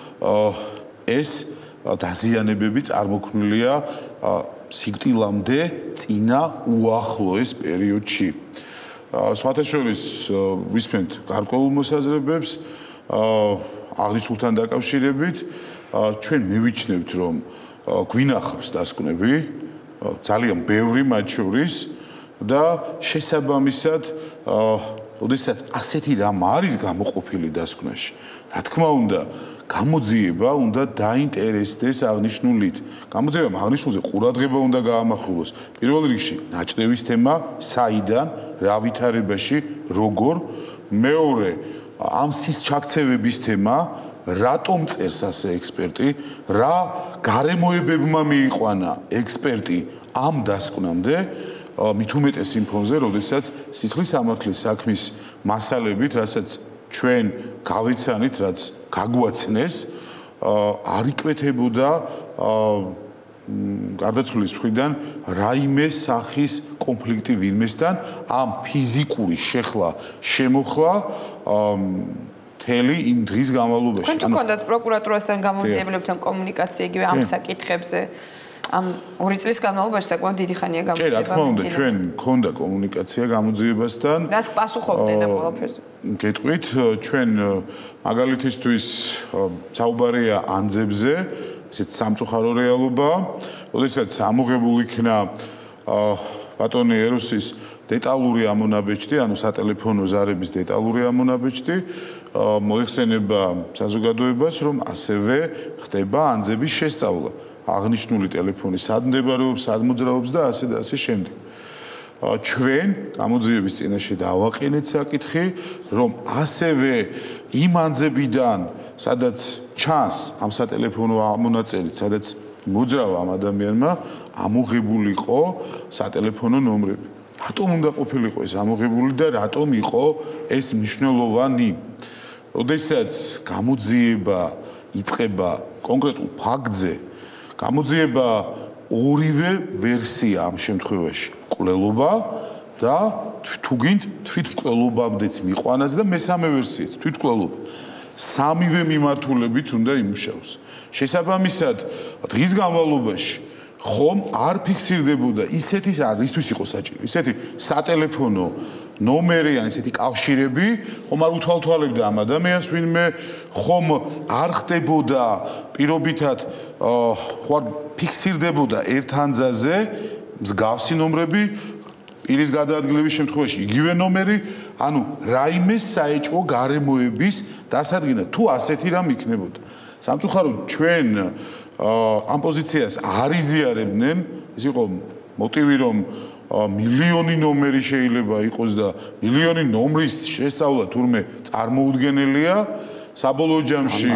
S4: ეს დაზიანებები წარმოქმნილია სიკვდილამდე წინა უახლოეს პერიოდში. სხვათა შორის ვისმენთ გარკვეულ მოსაზრებებს აღნიშნულთან დაკავშირებით, ჩვენ მივიჩნევთ, რომ გვინახავს დასკვნები, ძალიან ბევრი მათ შორის და შესაბამისად, როდესაც ასეთი რამ არის გამოყოფილი დასკვნაში, რა თქმა უნდა, გამოძიება უნდა დაინტერესდეს აღნიშნულით. გამოძიებამ აღნიშნულზე ყურადღება უნდა გაამახვილოს. პირველ რიგში ნაჭდევის თემა, საიდან, რა ვითარებაში, როგორ. მეორე, ამ სის ჩაქცევების თემა, რატომ წერს ასე ექსპერტი, რა გარემოებებმა მიიყვანა ექსპერტი ამ დასკვნამდე, მით უმეტეს იმ ფონზე, როდესაც სისხლის სამართლის საქმის მასალებით, რასაც ჩვენ გავიცანით, რაც გაგვაცნეს, არ იკვეთებოდა გარდაცვლილის მხრიდან რაიმე სახის კონფლიქტი ვინმესთან, ამ ფიზიკური შეხლა, შემოხლა მთელი იმ დღის განმავლობაში.
S1: თქვენ თუ გქონდათ პროკურატურასთან გამოძიებლებთან კომუნიკაცია იგივე ამ საკითხებზე? ამ 2 წლის განმავლობაში საკმაოდ დიდი ხანია გამოძიება.
S4: რა თქმა უნდა, ჩვენ გქონდა კომუნიკაცია გამოძიებასთან.
S1: რას პასუხობდნენ ამ ყველაფერზე?
S4: გეტყვით, ჩვენ მაგალითისთვის საუბარია ანძებზე, ესეც სამწუხარო რეალობაა, როდესაც ამოღებული იქნა ბატონი ეროსის დეტალური ამონაბეჭდი, ანუ სატელეფონო ზარების დეტალური ამონაბეჭდი, მოიხსენება საზოგადოებას, რომ ასევე ხდება ანძების შესწავლა. აღნიშნული ტელეფონი სად მდებარეობს, სად მოძრაობს და ასე შემდეგ. ჩვენ გამოძიების წინაშე დავაყენეთ საკითხი, რომ ასევე იმ ანძებიდან, სადაც ჩანს ამ სატელეფონო ამონაწერით, სადაც მოძრავა ამ ადამიანმა, ამოღებულიყო სატელეფონო ნომრები. რატომ უნდა ყოფილიყო ეს ამოღებული და რატომ იყო ეს მნიშვნელოვანი? როდესაც გამოძიება იწყება კონკრეტულ ფაქტზე, გამოძიება ორივე ვერსია ამ შემთხვევაში, მკვლელობა და თუ გინდ თვითმკვლელობამდეც მიყვანაც და მესამე ვერსიაც თვითმკვლელობა. სამივე მიმართულებით უნდა იმუშაოს. შესაბამისად, დღის განმავლობაში ხომ არ ფიქსირდებოდა ისეთის არისთვის იყო საჭირო, ისეთი სატელეფონო ნომერი ან ისეთი კავშირები, ხომ არ უთვალთვალებდა ამ ადამიანს ვინმე, ხომ არ ხდებოდა პირობითად ხო არ ფიქსირდებოდა ერთ ანძაზე მსგავსი ნომრები, პირის გადაადგილების შემთხვევაში იგივე ნომერი, ანუ რაიმე საეჭვო გარემოების დასადგენად თუ ასეთი რამ იქნებოდა. სამწუხაროდ ჩვენ ამ პოზიციას არ იზიარებდნენ, ეს იყო მოტივი, რომ მილიონი ნომერი შეიძლება იყოს და მილიონი ნომრის შესწავლა თურმე წარმოუდგენელია. საბოლოო ჯამში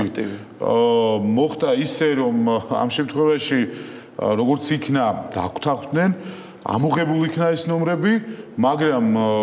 S4: მოხდა ისე, რომ ამ შემთხვევაში როგორც იქნა დაგვთანხმდნენ, ამოღებული იქნა ეს ნომრები, მაგრამ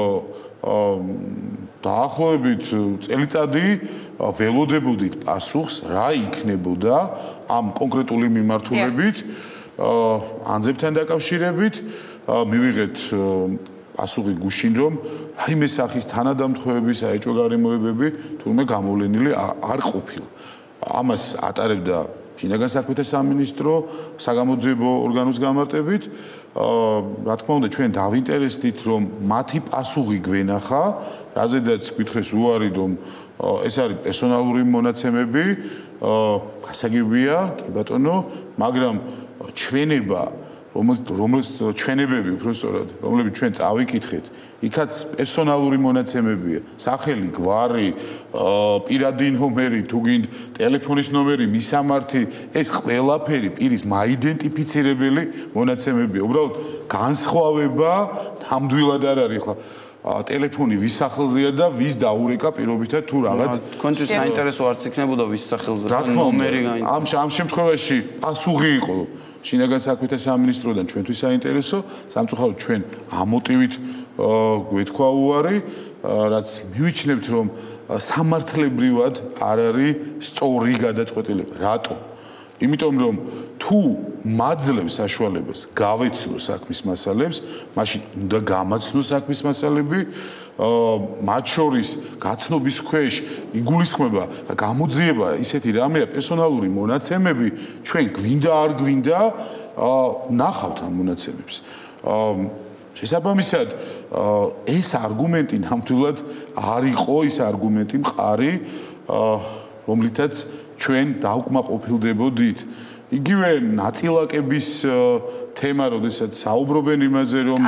S4: დაახლოებით წელიწადი ველოდებოდით პასუხს, რა იქნებოდა ამ კონკრეტული მიმართულებით, ანძებთან დაკავშირებით, მივიღეთ პასუხი გუშინ, რომ რაიმე სახის თანადამტხვევები, საეჭვო გარემოებები თურმე გამოვლენილი არ ყოფილა. ამას ატარებდა შინაგან საქმეთა სამინისტრო საგამოძიებო ორგანოს გამარტებით. რა თქმა უნდა, ჩვენ დავინტერესდით, რომ მათი პასუხი გვენახა, რაზედაც გითხრეს უარი, რომ ეს არის პერსონალური მონაცემები, გასაგებია, კი ბატონო, მაგრამ ჩვენება, რომელს ჩვენებები უბრალოდ, რომლებიც ჩვენ წავიკითხეთ, იქაც პერსონალური მონაცემებია, სახელი, გვარი, პირადი ნომერი, თუ გინდ, ტელეფონის ნომერი, მისამართი, ეს ყველაფერი პირის მაიდენტიფიცირებელი მონაცემებია. უბრალოდ განსხვავება ნამდვილად არ არის, ხო? ტელეფონი ვის სახელზეა და ვის დაურეკა პირობითად თუ რაღაც
S3: თქვენთვის საინტერესო არც იქნებოდა ვის სახელზე
S4: და
S3: ნომერი
S4: გაინტერესა. ამ შემთხვევაში პასუხი იყო შინაგან საქმეთა სამინისტროდან ჩვენთვის საინტერესო, სამწუხაროდ ჩვენ ამ მოტივით გვეთქვა უარი, რაც მივიჩნევთ, რომ სამართლებრივად არ არის სწორი გადაწყვეტილება. რატომ? იმიტომ რომ თუ მაძლევს საშუალებას გავეცნო საქმის მასალებს, მაშინ უნდა გამაცნო საქმის მასალები, მათ შორის გაცნობის ქვეშ იგულისხმება და გამოძიება ისეთი რამეა პერსონალური მონაცემები, ჩვენ გვინდა არ გვინდა ნახავთ ამ მონაცემებს. შესაბამისად, ეს არგუმენტი ნამდვილად არ იყო ის არგუმენტი მყარი, რომლითაც ჩვენ დავკმაყოფილდებოდით. იგივე ნაწილაკების თემა, როდესაც საუბრობენ იმაზე, რომ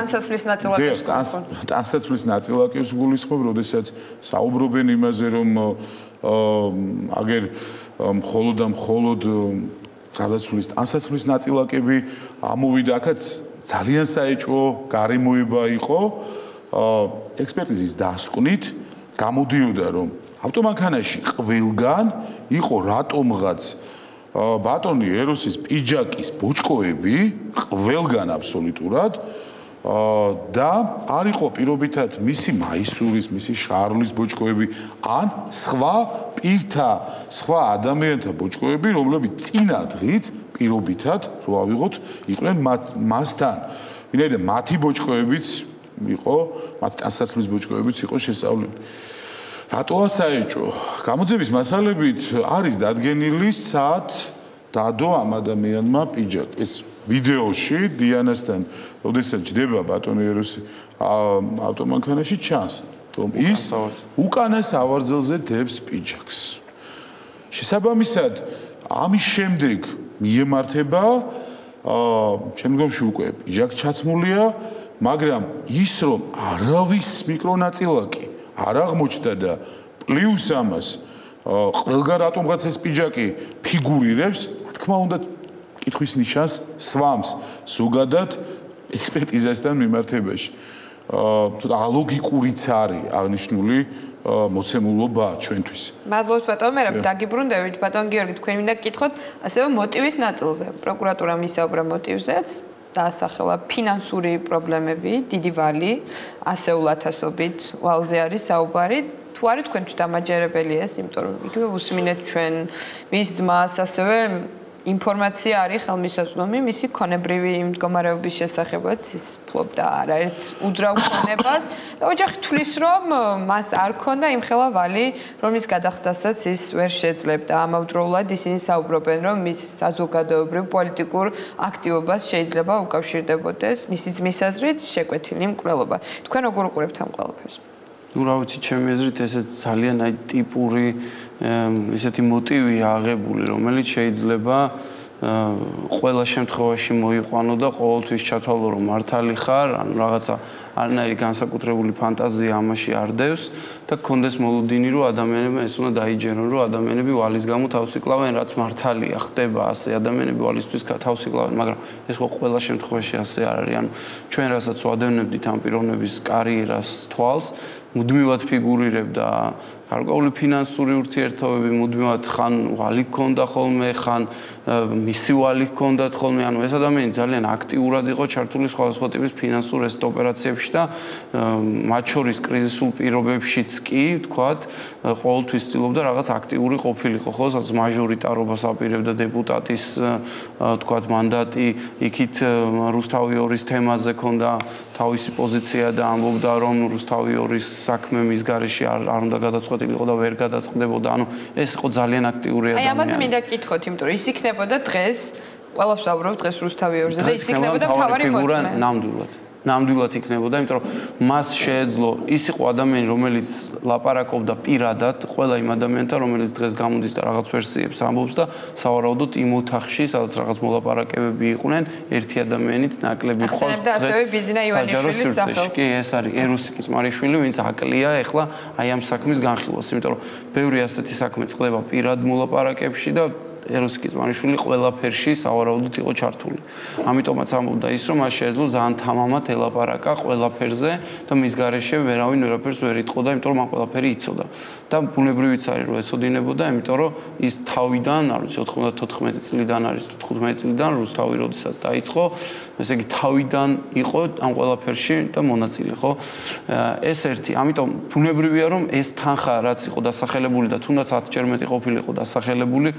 S4: ტანსაცმლის ნაწილაკებს გულისხმობ, როდესაც საუბრობენ იმაზე, რომ აგერ მხოლოდ და მხოლოდ გარდაცვლის ტანსაცმლის ნაწილაკები ამოვიდა, აქაც ძალიან საეჭვო გარემოება იყო. ექსპერტიზის დასკვნით გამოდიოდა, რომ ავტომანქანაში ყველგან იყო რატომღაც ბატონი ეროსის პიჯაკის ბოჭკოები, ყველგან აბსოლუტურად და არ იყო პირობითად მისი მაისურის, მისი შარლის ბოჭკოები, ან სხვა პირთა, სხვა ადამიანთა ბოჭკოები, რომლებიც წინა დღით პირობითად, რო ავიღოთ, იყვნენ მასთან. ვინაიდან მათი ბოჭკოებიც იყო, მათი ტანსაცმლის ბოჭკოებიც იყო შესწავლილი. რატოა საეჭვო? გამოძიების მასალებით არის დადგენილი, სად დადო ამ ადამიანმა პიჯაკი. ეს ვიდეოში დიანასთან, როდესაც ჯდება ბატონი ეროსი ავტომანქანაში ჩანს, რომ ის უკანა სავარძელზე დებს პიჯაკს. შესაბამისად, ამის შემდეგ მიემართება შემდგომში უკვე პიჯაკი ჩაცმულია, მაგრამ ის რომ არავის მიკრონაწილაკი არ აღმოჩნდა და პლუს ამას ყველგან რატომღაც ეს პიჯაკი ფიგურირებს, რა თქმა უნდა კითხვის ნიშანს სვამს ზოგადად ექსპერტიზასთან მიმართებაში. ცოტა ალოგიკურიც არის აღნიშნული მოცემულობა ჩვენთვის.
S1: მადლობთ ბატონ, მე დაგიბრუნდებით ბატონ გიორგი, თქვენ მინდა გკითხოთ ასევე მოტივის ნაწილზე. პროკურატურამ ისაუბრა მოტივზეც, დაასახელა ფინანსური პრობლემები, დიდი ვალი, ასეულ ათასობით ვალზე არის საუბარი. თუ არის თქვენთვის დამაჯერებელი ეს, იმიტომ რომ იგივე უსმინეთ ჩვენ მის ძმას, ასევე ინფორმაცია არის ხელმისაწვდომი მისი ქონებრივი მდგომარეობის შესახებაც, ის ფლობდა არაერთ უძრავ ქონებას და ოჯახი თვლის, რომ მას არ ქონდა იმხელა ვალი, რომლის გადახდასაც ის ვერ შეძლებდა. ამავდროულად ისინი საუბრობენ, რომ მის საზოგადოებრივ პოლიტიკურ აქტივობას შეიძლება უკავშირდებოდეს მისი ძმის აზრით შეკვეთილი მკვლელობა. თქვენ როგორ უყურებთ ამ ყველაფერს?
S3: Ну, რა ვიცი, ჩემი აზრით, ესეც ძალიან ტიპური ესეთი მოტივი აღებული, რომელიც შეიძლება ყველა შემთხვევაში მოიყვანო და ყოველთვის ჩათვალო, რომ მართალი ხარ, ანუ რაღაცა არანაირი განსაკუთრებული ფანტაზია ამაში არ დევს და გქონდეს მოლოდინი, რომ ადამიანებმა ეს უნდა დაიჯერონ, რომ ადამიანები ვალის გამო თავს იკლავენ, რაც მართალია, ხდება ასე, ადამიანები ვალისთვის თავს იკლავენ, მაგრამ ეს ხო ყველა შემთხვევაში ასე არ არის. ანუ ჩვენ რასაც ვადევნებდით ამ პიროვნების კარიერას თვალს, მუდმივად ფიგურირებდა გარკვეული ფინანსური ურთიერთობები, მუდმივად ხან ვალი ჰქონდა ხოლმე, ხან მისი ვალი ჰქონდათ ხოლმე, ანუ ეს ადამიანი ძალიან აქტიურად იყო ჩართული სხვადასხვა ტიპის ფინანსურ ოპერაციებში და მათ შორის კრიზისულ პირობებშიც კი, თქვათ, ყოველთვის ცდილობდა რაღაც აქტიური ყოფილიყო, ხო, სადაც მაჟორიტარობას აპირებდა დეპუტატის, თქვათ, მანდატი, იქით რუსთავი ორის თემაზე ჰქონდა თავისი პოზიცია და ამბობდა, რომ რუსთავი ორის საქმე მის გარეშე არ უნდა გადაწყვეტილიყო და ვერ გადაწყდებოდა. ანუ ეს იყო ძალიან აქტიური ადამიანი.
S1: აი ამაზე მინდა გკითხოთ, იმიტომ რომ ის იქნებოდა დღეს, ყველას ვსაუბრობთ დღეს რუსთავი ორზე და ის იქნებოდა მთავარი მოწმე. ნამდვილად იქნებოდა, იმიტომ რომ მას შეეძლო, ის იყო ადამიანი, რომელიც ლაპარაკობდა პირადად ყველა იმ ადამიანთან, რომელიც დღეს გამოდის და რაღაც ვერსიებს ამბობს და სავარაუდოდ იმ ოთახში, სადაც რაღაც მოლაპარაკებები იყვნენ, ერთი ადამიანით ნაკლები ხვალ. ახსენებდა ასევე ბიზნა ივანიშვილის სახელს.
S4: კი, ეს არის ეროსი კიცმარიშვილი, ვინც აკლია ეხლა აი ამ საქმის განხილვას, იმიტომ რომ ბევრი ასეთი საქმე წყდება პირად მოლაპარაკებში და ეროსი კიცმარიშვილი ყველაფერში სავარაუდოდ იყო ჩართული. ამიტომაც ამბობდა ის, რომ მას შეეძლო ძალიან თამამად ელაპარაკა ყველაფერზე და მის გარეშე ვერავინ ვერაფერს ვერ იტყოდა, იმიტომ რომ ამ ყველაფერი იცოდა. და ბუნებრივიც არის, რომ ეცოდინებოდა, იმიტომ რომ ის თავიდან, არ ვიცი, 94 წლიდან არის, 15 წლიდან რუსთავი როდესაც დაიწყო, ესე იგი თავიდან იყო ამ ყველაფერში და მონაწილე, ხო? ეს ერთი. ამიტომ ბუნებრივია, რომ ეს თანხა, რაც იყო დასახელებული და თუნდაც 10 ჯერ მეტი ყოფილიყო დასახელებული, არ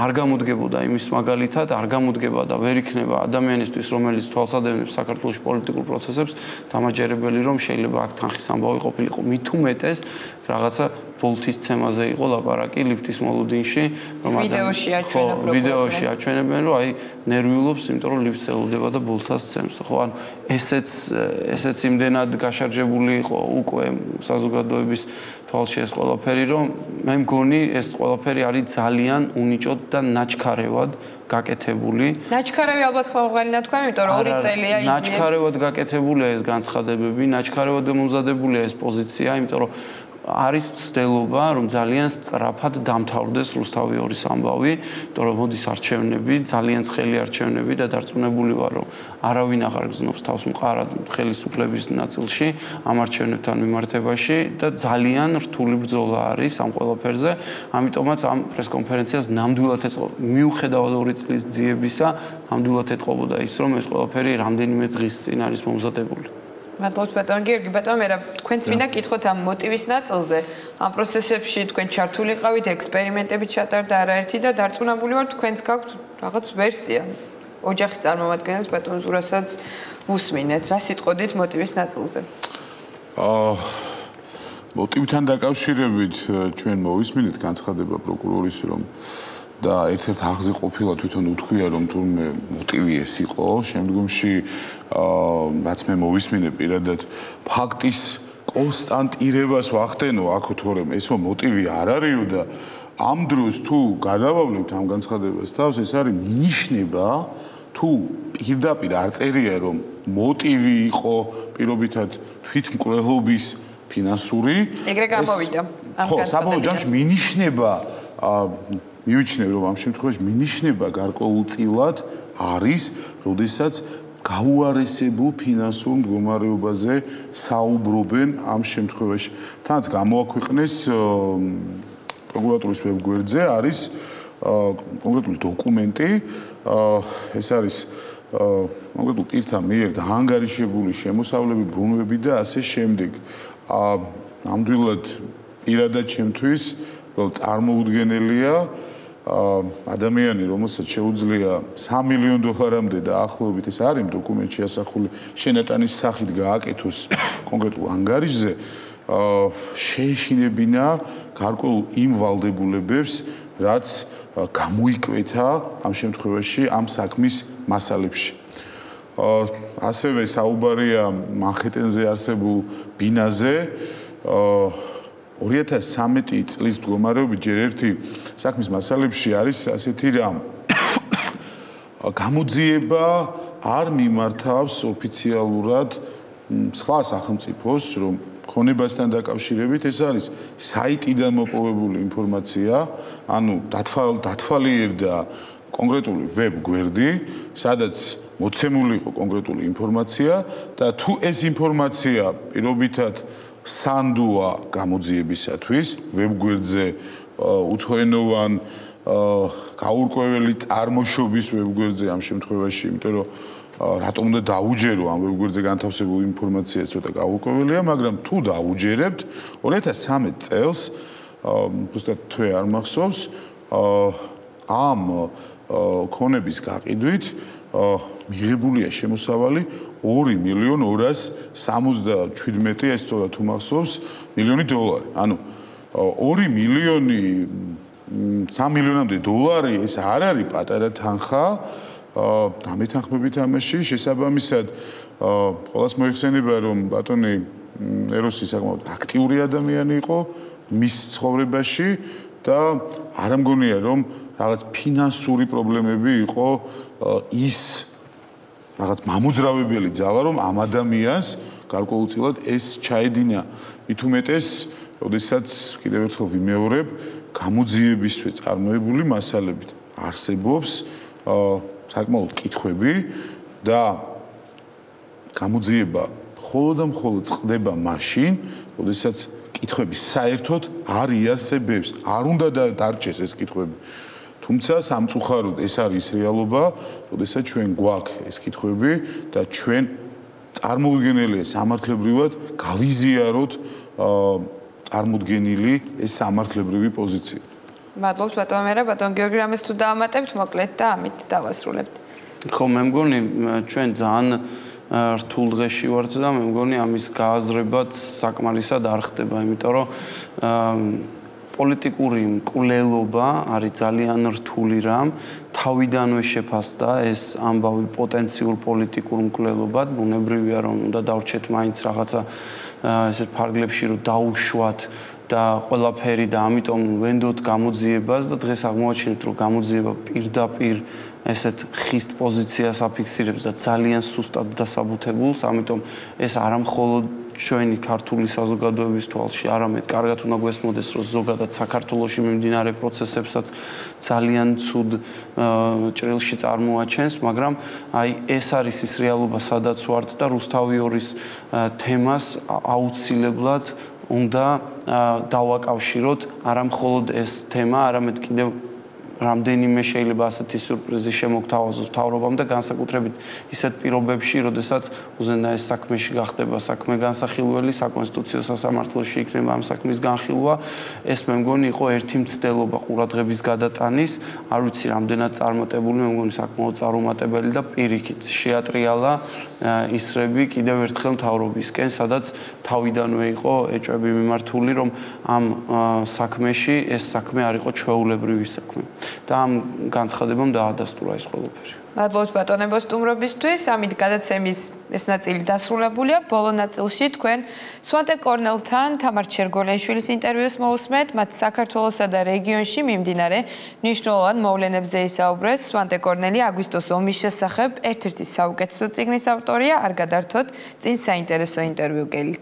S3: არ გამოდგებოდა იმის მაგალითად, არ გამოდგება და ვერ იქნება ადამიანისთვის, რომელიც თვალსადევნებს საქართველოს პოლიტიკურ პროცესებს, დამაჯერებელი რომ შეიძლება აქ თანხის ამბავი ყოფილიყო. მით უმეტეს რაღაცა ბოლთის ცემაზე იყო ლაპარაკი ლიფტის მოლოდინში, რომ ვიდეოში აჩვენებენ, რომ აი ნერვიულობს, იმიტომ რომ ლიფტს ელოდება და ბოლთას ცემს. ხო, ანუ ესეც იმდენად გაშარჯებული იყო უკვე საზოგადოების თვალში ეს ყველაფერი, რომ მე მგონი ეს ყველაფერი არის ძალიან უნიჭოდ და ნაჩქარევად გაკეთებული.
S1: ნაჩქარევი ალბათ ხმალღალინად თქვა, იმიტომ რომ 2 წელია იძლია.
S3: ნაჩქარევად გაკეთებულია ეს განცხადებები, ნაჩქარევად მომზადებულია ეს პოზიცია, იმიტომ რომ არის ცდელობა, რომ ძალიან სწრაფად დამთავრდეს რუსთავი 2-ის ამბავი, იმიტომ რომ მოდის არჩევნები, ძალიან ცხელი არჩევნები და დარწმუნებული ვარ, რომ არავინ აღარ გზნობს თავს მყარად ხელისუფლების ნაწილში ამ არჩევნებთან მიმართებაში და ძალიან რთული ბრძოლა არის ამ ყველაფერზე. ამიტომაც ამ პრესკონფერენციას ნამდვილად ეწყობა, მიუხედავად 2 წლის ძიებისა, ნამდვილად ეტყობოდა ის, რომ ეს ყველაფერი რამდენიმე დღის წინ არის მომზადებული.
S1: მადლობთ ბატონ გიორგი, ბატონ მერაბ, თქვენც მინდა კითხოთ ამ მოტივის ნაწილზე. ამ პროცესებში თქვენ ჩართული ყავით, ექსპერიმენტები ჩატარდა არაერთი და დარწმუნებული ვარ, თქვენც გაქვთ რაღაც ვერსია. ოჯახის წარმომადგენელს ბატონ ზურასაც უსმინეთ. რა სიტყოდით მოტივის ნაწილზე?
S4: მოტივთან დაკავშირებით ჩვენ მოვისმინეთ განცხადება პროკურორის, რომ და ერთ-ერთ აღზე ყოფილა თვითონ უთქვია, რომ თურმე მოტივი ეს იყო. შემდგომში რაც მე მოვისმინე პირადად ფაქტის კონსტანტირებას ვახდენო აქ თორემ ეს მოტივი არ არისო და ამ დროს თუ გადავავლებთ ამ განცხადებას თავს, ეს არის მინიშნება თუ პირდაპირ არ წერია, რომ მოტივი იყო პირობითად თვითმკვლელობის ფინანსური.
S1: ეგრე გამოვიდა ამ
S4: განცხადებიდან. ხო, საბოლოო ჯამში მინიშნება მივიჩნევ, რომ ამ შემთხვევაში მინიშნება გარკვეულწილად არის, როდესაც გაუარესებულ ფინანსურ მდგომარეობაზე საუბრობენ ამ შემთხვევაში. თანაც გამოაქვეყნეს პროკურატურის ვებგვერდზე არის კონკრეტული დოკუმენტი, ეს არის კონკრეტულ პირთა მიერ დაანგარიშებული შემოსავლები, ბრუნვები და ასე შემდეგ. ნამდვილად პირადად ჩემთვის წარმოუდგენელია ადამიანი, რომელსაც შეუძლია $3 მილიონ-მდე და ახლობით ეს არის დოკუმენტში ასახული შენატანის სახით გააკეთოს კონკრეტულ ანგარიშზე, შეეშინებინა გარკვეულ იმ ვალდებულებებს, რაც გამოიკვეთა ამ შემთხვევაში ამ საქმის მასალებში. ასევე საუბარია მანჰეტენზე არსებულ ბინაზე, 2013 წლის მდგომარეობით ჯერ ერთი საქმის მასალებში არის ასეთი რამ. გამოძიება არ მიმართავს ოფიციალურად სხვა სახელმწიფოს, რომ ქონებასთან დაკავშირებით ეს არის საიტიდან მოპოვებული ინფორმაცია, ანუ დათვალიერდა კონკრეტული ვებგვერდი, სადაც მოცემული იყო კონკრეტული ინფორმაცია და თუ ეს ინფორმაცია პირობითად სანდოა გამოძიებისათვის ვებგვერდზე უცხოენოვან გაურკვეველი წარმოშობის ვებგვერდზე ამ შემთხვევაში, იმიტომ რომ რატომ უნდა დაუჯერო ამ ვებგვერდზე განთავსებული ინფორმაცია ცოტა გაურკვეველია, მაგრამ თუ დაუჯერებთ 2013 წელს უბრალოდ თვე არ მახსოვს ამ ქონების გაყიდვით მიღებულია შემოსავალი $2,277,000 ეს თორე თუ მახსოვს მილიონი დოლარი. ანუ 2 მილიონი 3 მილიონამდე დოლარი ეს არ არის პატარა თანხა. დამეთანხმებით ამაში შესაბამისად ყველას მოიხსენება, რომ ბატონი ეროსი საკმაოდ აქტიური ადამიანი იყო მის ცხოვრებაში და არ ამგონია რომ რაღაც ფინანსური პრობლემები იყო ის რაღაც მამოძრავებელი ძალა, რომ ამ ადამიანს გარკვეულწილად ეს ჩაედინა. მით უმეტეს, როდესაც კიდევ ერთხელ ვიმეორებ, გამოძიებისთვის წარმოებული მასალებით არსებობს საკმაოდ კითხვები და გამოძიება მხოლოდ და მხოლოდ წყდება მაშინ, როდესაც კითხვები საერთოდ არ იარსებებს, არ უნდა დარჩეს ეს კითხვები. თუმცა სამწუხაროდ ეს არის რეალობა, როდესაც ჩვენ გვაქვს ეს კითხვები და ჩვენ წარმოუდგენელია სამართლებრივად გავიზიაროთ წარმოუდგენილი ეს სამართლებრივი პოზიცია.
S1: მადლობთ ბატონ მერაბ, ბატონ გიორგი რამეს თუ დაამატებთ, მოკლედ და ამით დავასრულებთ.
S3: ხო, მე მგონი ჩვენ ძალიან რთულ დღეში ვართ და მე მგონი ამის გააზრებაც საკმარისად არ ხდება, იმიტომ რომ პოლიტიკური მკვლელობა არის ძალიან რთული რამ, თავიდანვე შეფასდა ეს ამბავი პოტენციურ პოლიტიკურ მკვლელობად, ბუნებრივია რომ უნდა დავრჩეთ მაინც რაღაცა ესეთ ფარგლებში რომ დაუშვათ და ყველაფერი და ამიტომ ვენდოთ გამოძიებას და დღეს აღმოაჩინეთ რომ გამოძიება პირდაპირ ესეთ ხისტ პოზიციას აფიქსირებს და ძალიან სუსტად დასაბუთებულს, ამიტომ ეს არა მხოლოდ ჩვენი ქართული საზოგადოების თვალში, არამედ კარგად უნდა გვესმოდეს, რომ ზოგადად საქართველოში მიმდინარე პროცესებსაც ძალიან ცუდ ჭრილში წარმოაჩენს, მაგრამ აი ეს არის ის რეალობა, სადაც ვართ და რუსთავი ორის თემას აუცილებლად უნდა დავაკავშიროთ, არა მხოლოდ ეს თემა, არამედ კიდევ რამდენიმე შეიძლება ასეთი სიურპრიზი შემოგთავაზოს მთავრობამ და განსაკუთრებით ისეთ პირობებში, როდესაც უზენაეს საქმეში გახდება საქმე განსახილველი, საკონსტიტუციო სასამართლოში იქნება ამ საქმის განხილვა, ეს მე მგონი იყო ერთი მცდელობა ყურადღების გადატანის, არ ვიცი რამდენად წარმატებული, მე მგონი საკმაოდ წარუმატებელი და პირიქით შეატრიალა ისრები კიდევ ერთხელ მთავრობისკენ, სადაც თავიდანვე იყო ეჭვები მიმართული, რომ ამ საქმეში ეს საქმე არ იყო ჩვეულებრივი საქმე. და ამ განცხადებამ დაადასტურა ეს ყველაფერი.
S1: მადლობთ ბატონებო სტუმრობისთვის. ამით გადაცემის ეს ნაწილი დასრულებულია. ბოლო ნაწილში თქვენ სვანტე კორნელთან, თამარ ჩერგოლეიშვილის ინტერვიუს მოусმეთ. მათ საქართველოსა და რეგიონში მიმდინარე მნიშვნელოვან მოვლენებზე ისაუბრეს. სვანტე კორნელი აგვისტოს ომის შესახებ ერთ-ერთი საუკეთესო წიგნის ავტორია. არ გადართოთ წინ საინტერესო ინტერვიუ გელით.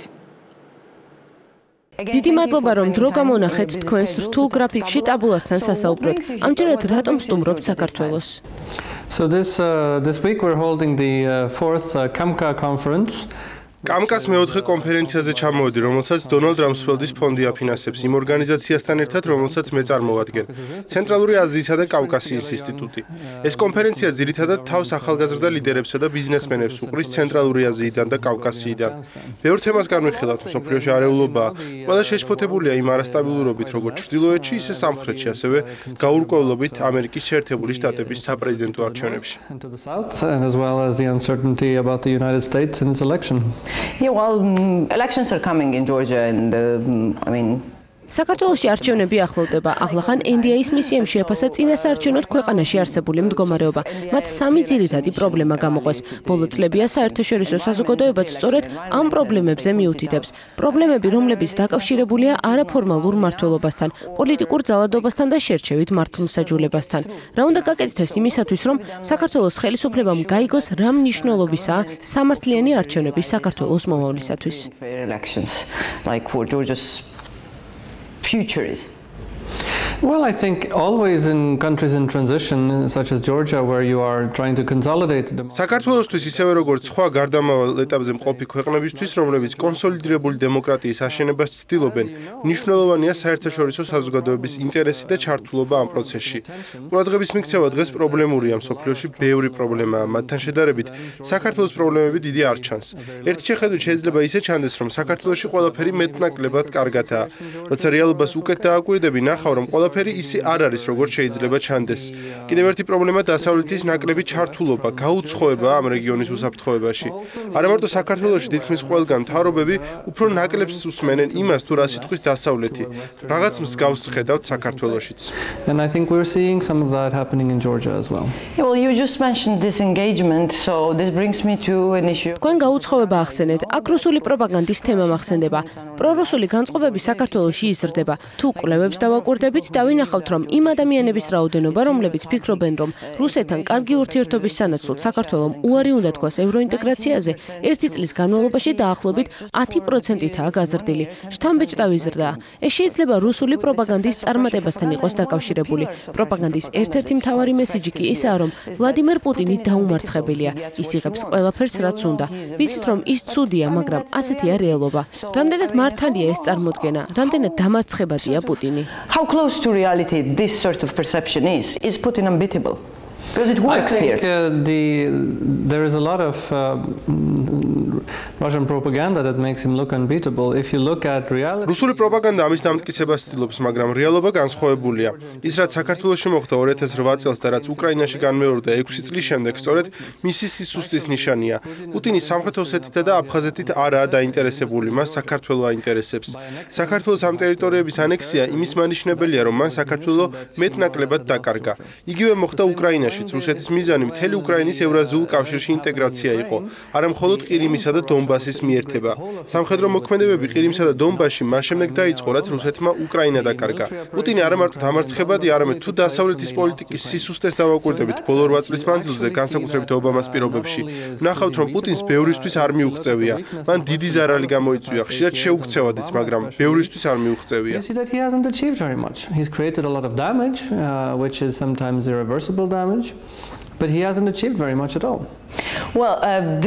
S5: დიდი მადლობა რომ დრო გამონახეთ თქვენს რთულ გრაფიკში ტაბულასთან სასაუბროდ. ამჯერად რატომ სტუმრობთ საქართველოს?
S6: So this week we're holding the fourth KAMKA conference.
S7: კამკას მეოთხე კონფერენციაზე ჩამოვედი, რომელსაც დონალდ რამსფელდის ფონდი აფინანსებს იმ ორგანიზაციასთან ერთად, რომელსაც მე წარმოვადგენ. ცენტრალური აზიისა და კავკასიის ინსტიტუტი. ეს კონფერენცია ძირითადად თავს ახალგაზრდა ლიდერებსა და ბიზნესმენებს უყრის ცენტრალური აზიიდან და კავკასიიდან. ბევრ თემას განვიხილავთ, მსოფლიოში არეულობა, ყველა შეშფოთებულია იმ არასტაბილურობით, როგორც ჩრდილოეთში, ისე სამხრეთში, ასევე გაურკვევლობით ამერიკის შეერთებული შტატების საპრეზიდენტო არჩევნებში.
S6: As well as the uncertainty about the United States and its election.
S8: Yeah, well, elections are coming in Georgia and
S5: საქართველოში არჩევნები ახლოვდება. ახლახან NDI-ის მისიამ შეაფასა წინასაარჩევნოდ ქვეყანაში არსებული მდგომარეობა. მათ სამი ძირითადი პრობლემა გამოყვეს. ბოლო წლებია საერთაშორისო საზოგადოებაც სწორედ ამ პრობლემებზე მიუთითებს. პრობლემები, რომლებიც დაკავშირებულია არაფორმალურ მმართველობასთან, პოლიტიკურ ძალადობასთან და შერჩევით მართლმსაჯულებასთან. რა უნდა გაკეთდეს იმისათვის, რომ საქართველოს ხელისუფლებამ გაიგოს რა მნიშვნელობისაა სამართლიანი არჩევნები საქართველოს მომავლისათვის.
S8: future is.
S6: Well, I think always in countries in transition, such as Georgia, where you are trying to consolidate the
S7: საქართველოსთვის ისევე როგორც სხვა გარდამავალ ეტაპზე მყოფი ქვეყნებისთვის, რომლებიც კონსოლიდირებული დემოკრატიის აშენებას ცდილობენ, მნიშვნელოვანია საერთაშორისო საზოგადოების ინტერესი და ჩართულობა ამ პროცესში. ყურადღების მიქცევა დღეს პრობლემურია, მსოფლიოში ბევრი პრობლემაა, მათთან შედარებით საქართველოს პრობლემები დიდი არ ჩანს. ერთი შეხედვით შეიძლება ისე ჩანდეს, რომ საქართველოში ყველაფერი მეტნაკლებად კარგადაა. როცა რეალობას უკეთ დააკვირდები, ნახავ, რომ ყველაფერი ისე არ არის, როგორც შეიძლება ჩანდეს. კიდევ ერთი პრობლემა დასავლეთის ნაკლები ჩართულობა, გაუცხოება ამ რეგიონის უსაფრთხოებაში. არა მარტო საქართველოში თითქმის ყველგან მთავრობები უფრო ნაკლებს უსმენენ იმას, თუ რა სიტყვის დასავლეთი. რაღაც მსგავს ხედავთ საქართველოშიც.
S6: And I think we're seeing some of that happening in Georgia as well.
S8: Yeah, well, you just mentioned disengagement, so this brings me to an issue.
S5: თქვენ გაუცხოება ახსენეთ, აქ რუსული პროპაგანდის თემა მახსენდება. პრორუსული განწყობები საქართველოში იზრდება. თუ კვლევებს დავაკვირდებით, დავინახავთ, რომ იმ ადამიანების რაოდენობა, რომლებიც ფიქრობენ, რომ რუსეთთან კარგი ურთიერთობის სანაცვლოდ საქართველომ უარი უნდა თქვას ევროინტეგრაციაზე, ერთი წლის განმავლობაში დაახლოებით 10%-ითაა გაზრდილი. შთამბეჭდავი ზრდაა. ეს შეიძლება რუსული პროპაგანდის წარმატებასთან იყოს დაკავშირებული. პროპაგანდის ერთ-ერთი მთავარი მესიჯი კი ისაა, რომ ვლადიმერ პუტინი დაუმარცხებელია. ის იღებს ყველაფერს, რაც უნდა. ვიცით, რომ ის ცუდია, მაგრამ ასეთია რეალობა. რამდენად მართალია ეს წარმოდგენა, რამდენად დამარცხებადია პუტინი.
S8: How close to reality this sort of perception is Putin unbeatable? Because it works
S6: I think
S8: here.
S6: there is a lot of Russian propaganda that makes him look unbeatable. If you look at reality.
S7: რუსული პროპაგანდა ამის დამტკიცებას ცდილობს, მაგრამ რეალობა განსხვავებულია. ის რაც საქართველოში მოხდა 2008 წელს და რაც უკრაინაში განმეორდა 6 წლის შემდეგ, სწორედ მისი სისუსტის ნიშანია. პუტინი სამხრეთ ოსეთითა და აფხაზეთით არაა დაინტერესებული, მას საქართველო აინტერესებს. საქართველოს ამ ტერიტორიების ანექსია იმის მანიშნებელია, რომ მან საქართველო მეტნაკლებად დაკარგა. იგივე მოხდა უკრაინაშიც. რუსეთის მიზანი მთელი უკრაინის ევრაზიულ კავშირში ინტეგრაცია იყო, არა მხოლოდ ყირიმისა და დონბასის მიერთება. სამხედრო მოქმედებები ყირიმსა და დონბასში მას შემდეგ დაიწყო, რაც რუსეთმა უკრაინა დაკარგა. პუტინი არა მარტო დამარცხებადი, არამედ თუ დასავლეთის პოლიტიკის სისუსტეს დავაკვირდებით ბოლო 8 წლის მანძილზე, განსაკუთრებით ობამას პირობებში, ვნახავთ, რომ პუტინს ბევრისთვის არ მიუღწევია. მან დიდი ზარალი გამოიწვია, ხშირად შეუქცევადიც, მაგრამ ბევრისთვის არ მიუღწევია.
S6: You see that he hasn't achieved very much. He's created a lot of damage, which is sometimes irreversible damage, but he hasn't achieved very much at all.
S8: Well,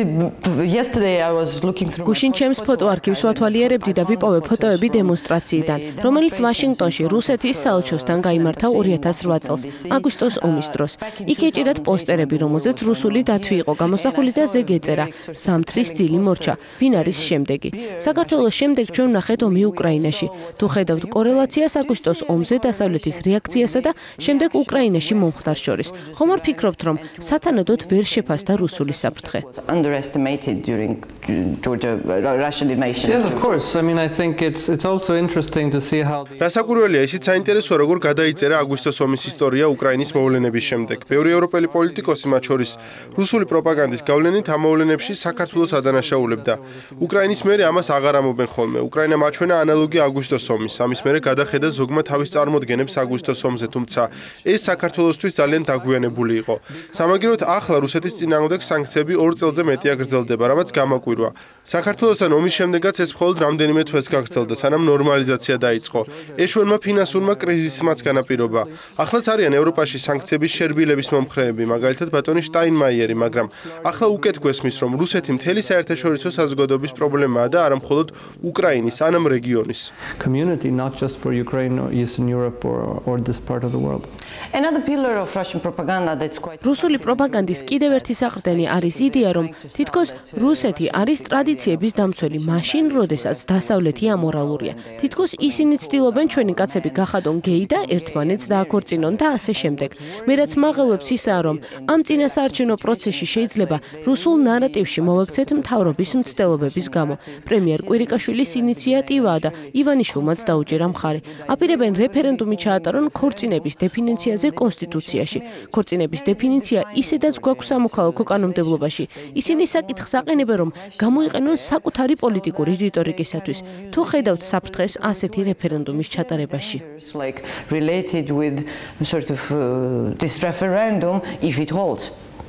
S8: yesterday I was looking through.
S5: გუშინ ჩემს ფოტო არქივს ვათვალიერებდი და ვიპოვე ფოტოები დემონსტრაციიდან, რომელიც ვაშინგტონში რუსეთის საელჩოსთან გაიმართა 2008 წელს, აგვისტოს ომის დროს. იქ ეჭირათ პოსტერები, რომელზეც რუსული დათვი იყო გამოსახული და ზეგ ეწერა: „სამთრის ძილი მორჩა, ვინ არის შემდეგი?“ საქართველოს შემდეგ ჩვენ ვნახეთ ომი უკრაინაში. თუ ხედავთ კორელაციას აგვისტოს ომზე დასავლეთის რეაქციასა და შემდეგ უკრაინაში მომხდარს შორის, ხომ არ ფიქრობთ, რომ სათანადოდ ვერ შეფასდა რუსული საფრთხე?
S8: Underestimated during Georgia Russian invasion.
S6: Yes, of course. I mean, I think it's also interesting to see how.
S7: რასაკვირველია, ისიც საინტერესოა, როგორ გადაიწერა აგვისტოს ომის ისტორია უკრაინის მოვლენების შემდეგ. ბევრი ევროპელი პოლიტიკოსი, მათ შორის რუსული პროპაგანდის გავლენით, ამ მოვლენებში საქართველოს ადანაშაულებდა. უკრაინის მერე ამას აღარ ამობენ ხოლმე. უკრაინა მაჩვენა ანალოგი აგვისტოს ომის. ამის მერე გადახედა ზოგმა თავის წარმოდგენებს აგვისტოს ომზე, თუმცა ეს საქართველოსთვის ძალიან დაგვიანებული იყო. სამაგიეროდ ახლა რუსეთის წინააღმდეგ სანქციები 2 წელზე მეტია გრძელდება, რამაც გამაკვირვა. საქართველოსთან ომის შემდეგაც ეს მხოლოდ რამდენიმე თვეს გაგრძელდა, სანამ ნორმალიზაცია დაიწყო. ეშვენმა ფინანსურმა კრიზისმაც განაპირობა. ახლაც არიან ევროპაში სანქციების შერბილების მომხრეები, მაგალითად ბატონი შტაინმაიერი, მაგრამ ახლა უკეთ გვესმის, რომ რუსეთი მთელი საერთაშორისო საზოგადოების პრობლემაა და არა მხოლოდ უკრაინის, ანამ რეგიონის.
S6: Community, not just for Ukraine or Eastern Europe or this part of the world.
S8: Another pillar of Russian propaganda that's quite.
S5: რუსული პროპაგანდის კიდევ ერთი საყრდენი არის იდეა, რომ თითქოს რუსეთი არის ტრადიციების დამცველი, მაშინ, როდესაც დასავლეთი ამორალურია. თითქოს ისინი ცდილობენ ჩვენი კაცები გახადონ გეი და ერთმანეთს დააქორწინონ და ასე შემდეგ. მე რაც მაღელვებს ისაა, რომ ამ წინასაარჩევნო პროცესში შეიძლება რუსულ ნარატივში მოვექცეთ მთავრობის მცდელობების გამო. პრემიერ კვირიკაშვილის ინიციატივაა და ივანიშვილმაც დაუჭირა მხარი. აპირებენ რეფერენდუმი ჩაატარონ ქორწინების დეფინიციაზე კონსტიტუციაში. ქორწინების დეფინიცია ისედაც გვაქვს სამოქალაქო კანონმდებლობაში. ისინი საკითხს აყენებენ, რომ გამოიყენონ საკუთარი პოლიტიკური რიტორიკისათვის. თუ ხედავთ საფრთხეს ასეთი რეფერენდუმის ჩატარებაში.
S8: Like related with sort of this referendum if it holds.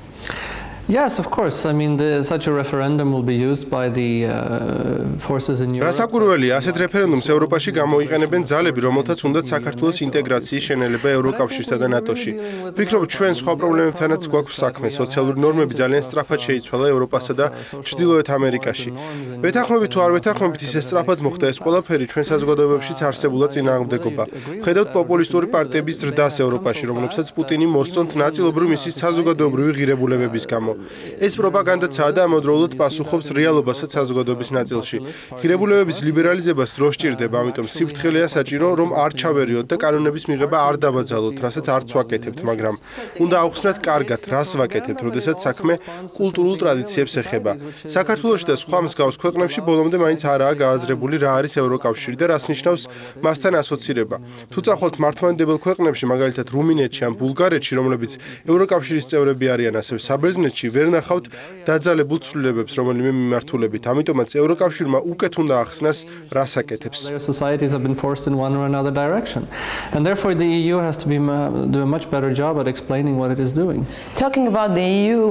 S6: Yes, of course. I mean, such a referendum will be used by the forces in Europe.
S7: რასაკვირველია, ასეთ რეფერენდუმს ევროპაში გამოიყენებენ ძალები, რომელთაც უნდათ საქართველოს ინტეგრაციის შენელება ევროკავშირსა და ნატოში. ვფიქრობ, ჩვენ სხვა პრობლემებთანაც გვაქვს საქმე. სოციალური ნორმები ძალიან სწრაფად შეიცვალა ევროპასა და ჩრდილოეთ ამერიკაში. ვეთანხმებით თუ არ ვეთანხმებით, ისე სწრაფად მოხდა ეს ყველაფერი ჩვენ საზოგადოებებშიც არსებულა წინააღმდეგობა. ხედავთ პოპულისტური პარტიების ზრდას ევროპაში, რომლებსაც პუტინი მოსწონთ ნაწილობრივ მისი საზოგადოებრივი ღირებულებების გამო. ეს პროპაგანდაცაა და ამავდროულად პასუხობს რეალობასაც საზოგადოების ნაწილში. ღირებულებების ლიბერალიზებას დრო სჭირდება, ამიტომ სიფრთხილეა საჭირო, რომ არ ჩავერიოთ და კანონების მიღება არ დავაძალოთ, რასაც არც ვაკეთებთ, მაგრამ უნდა ავხსნათ კარგად, რას ვაკეთებთ, როდესაც საქმე კულტურულ ტრადიციებს ეხება. საქართველოში და სხვა მსგავს ქვეყნებში ბოლომდე მაინც არაა გააზრებული, რა არის ევროკავშირი და რას ნიშნავს მასთან ასოცირება. თუ წახვალთ მართლმადიდებელ ქვეყნებში, მაგალითად რუმინეთში ან ბულგარეთში, რომლებიც ევროკავშირის წევრები არიან, ასევე საბერძნეთში ვერ ნახავთ დაძალებულ ცვლილებებს რომელიმე მიმართულებით. ამიტომაც ევროკავშირმა უკეთ უნდა ახსნას, რას აკეთებს.
S6: Their societies have been forced in one or another direction. And therefore the EU has to do a much better job at explaining what it is doing.
S8: Talking about the EU,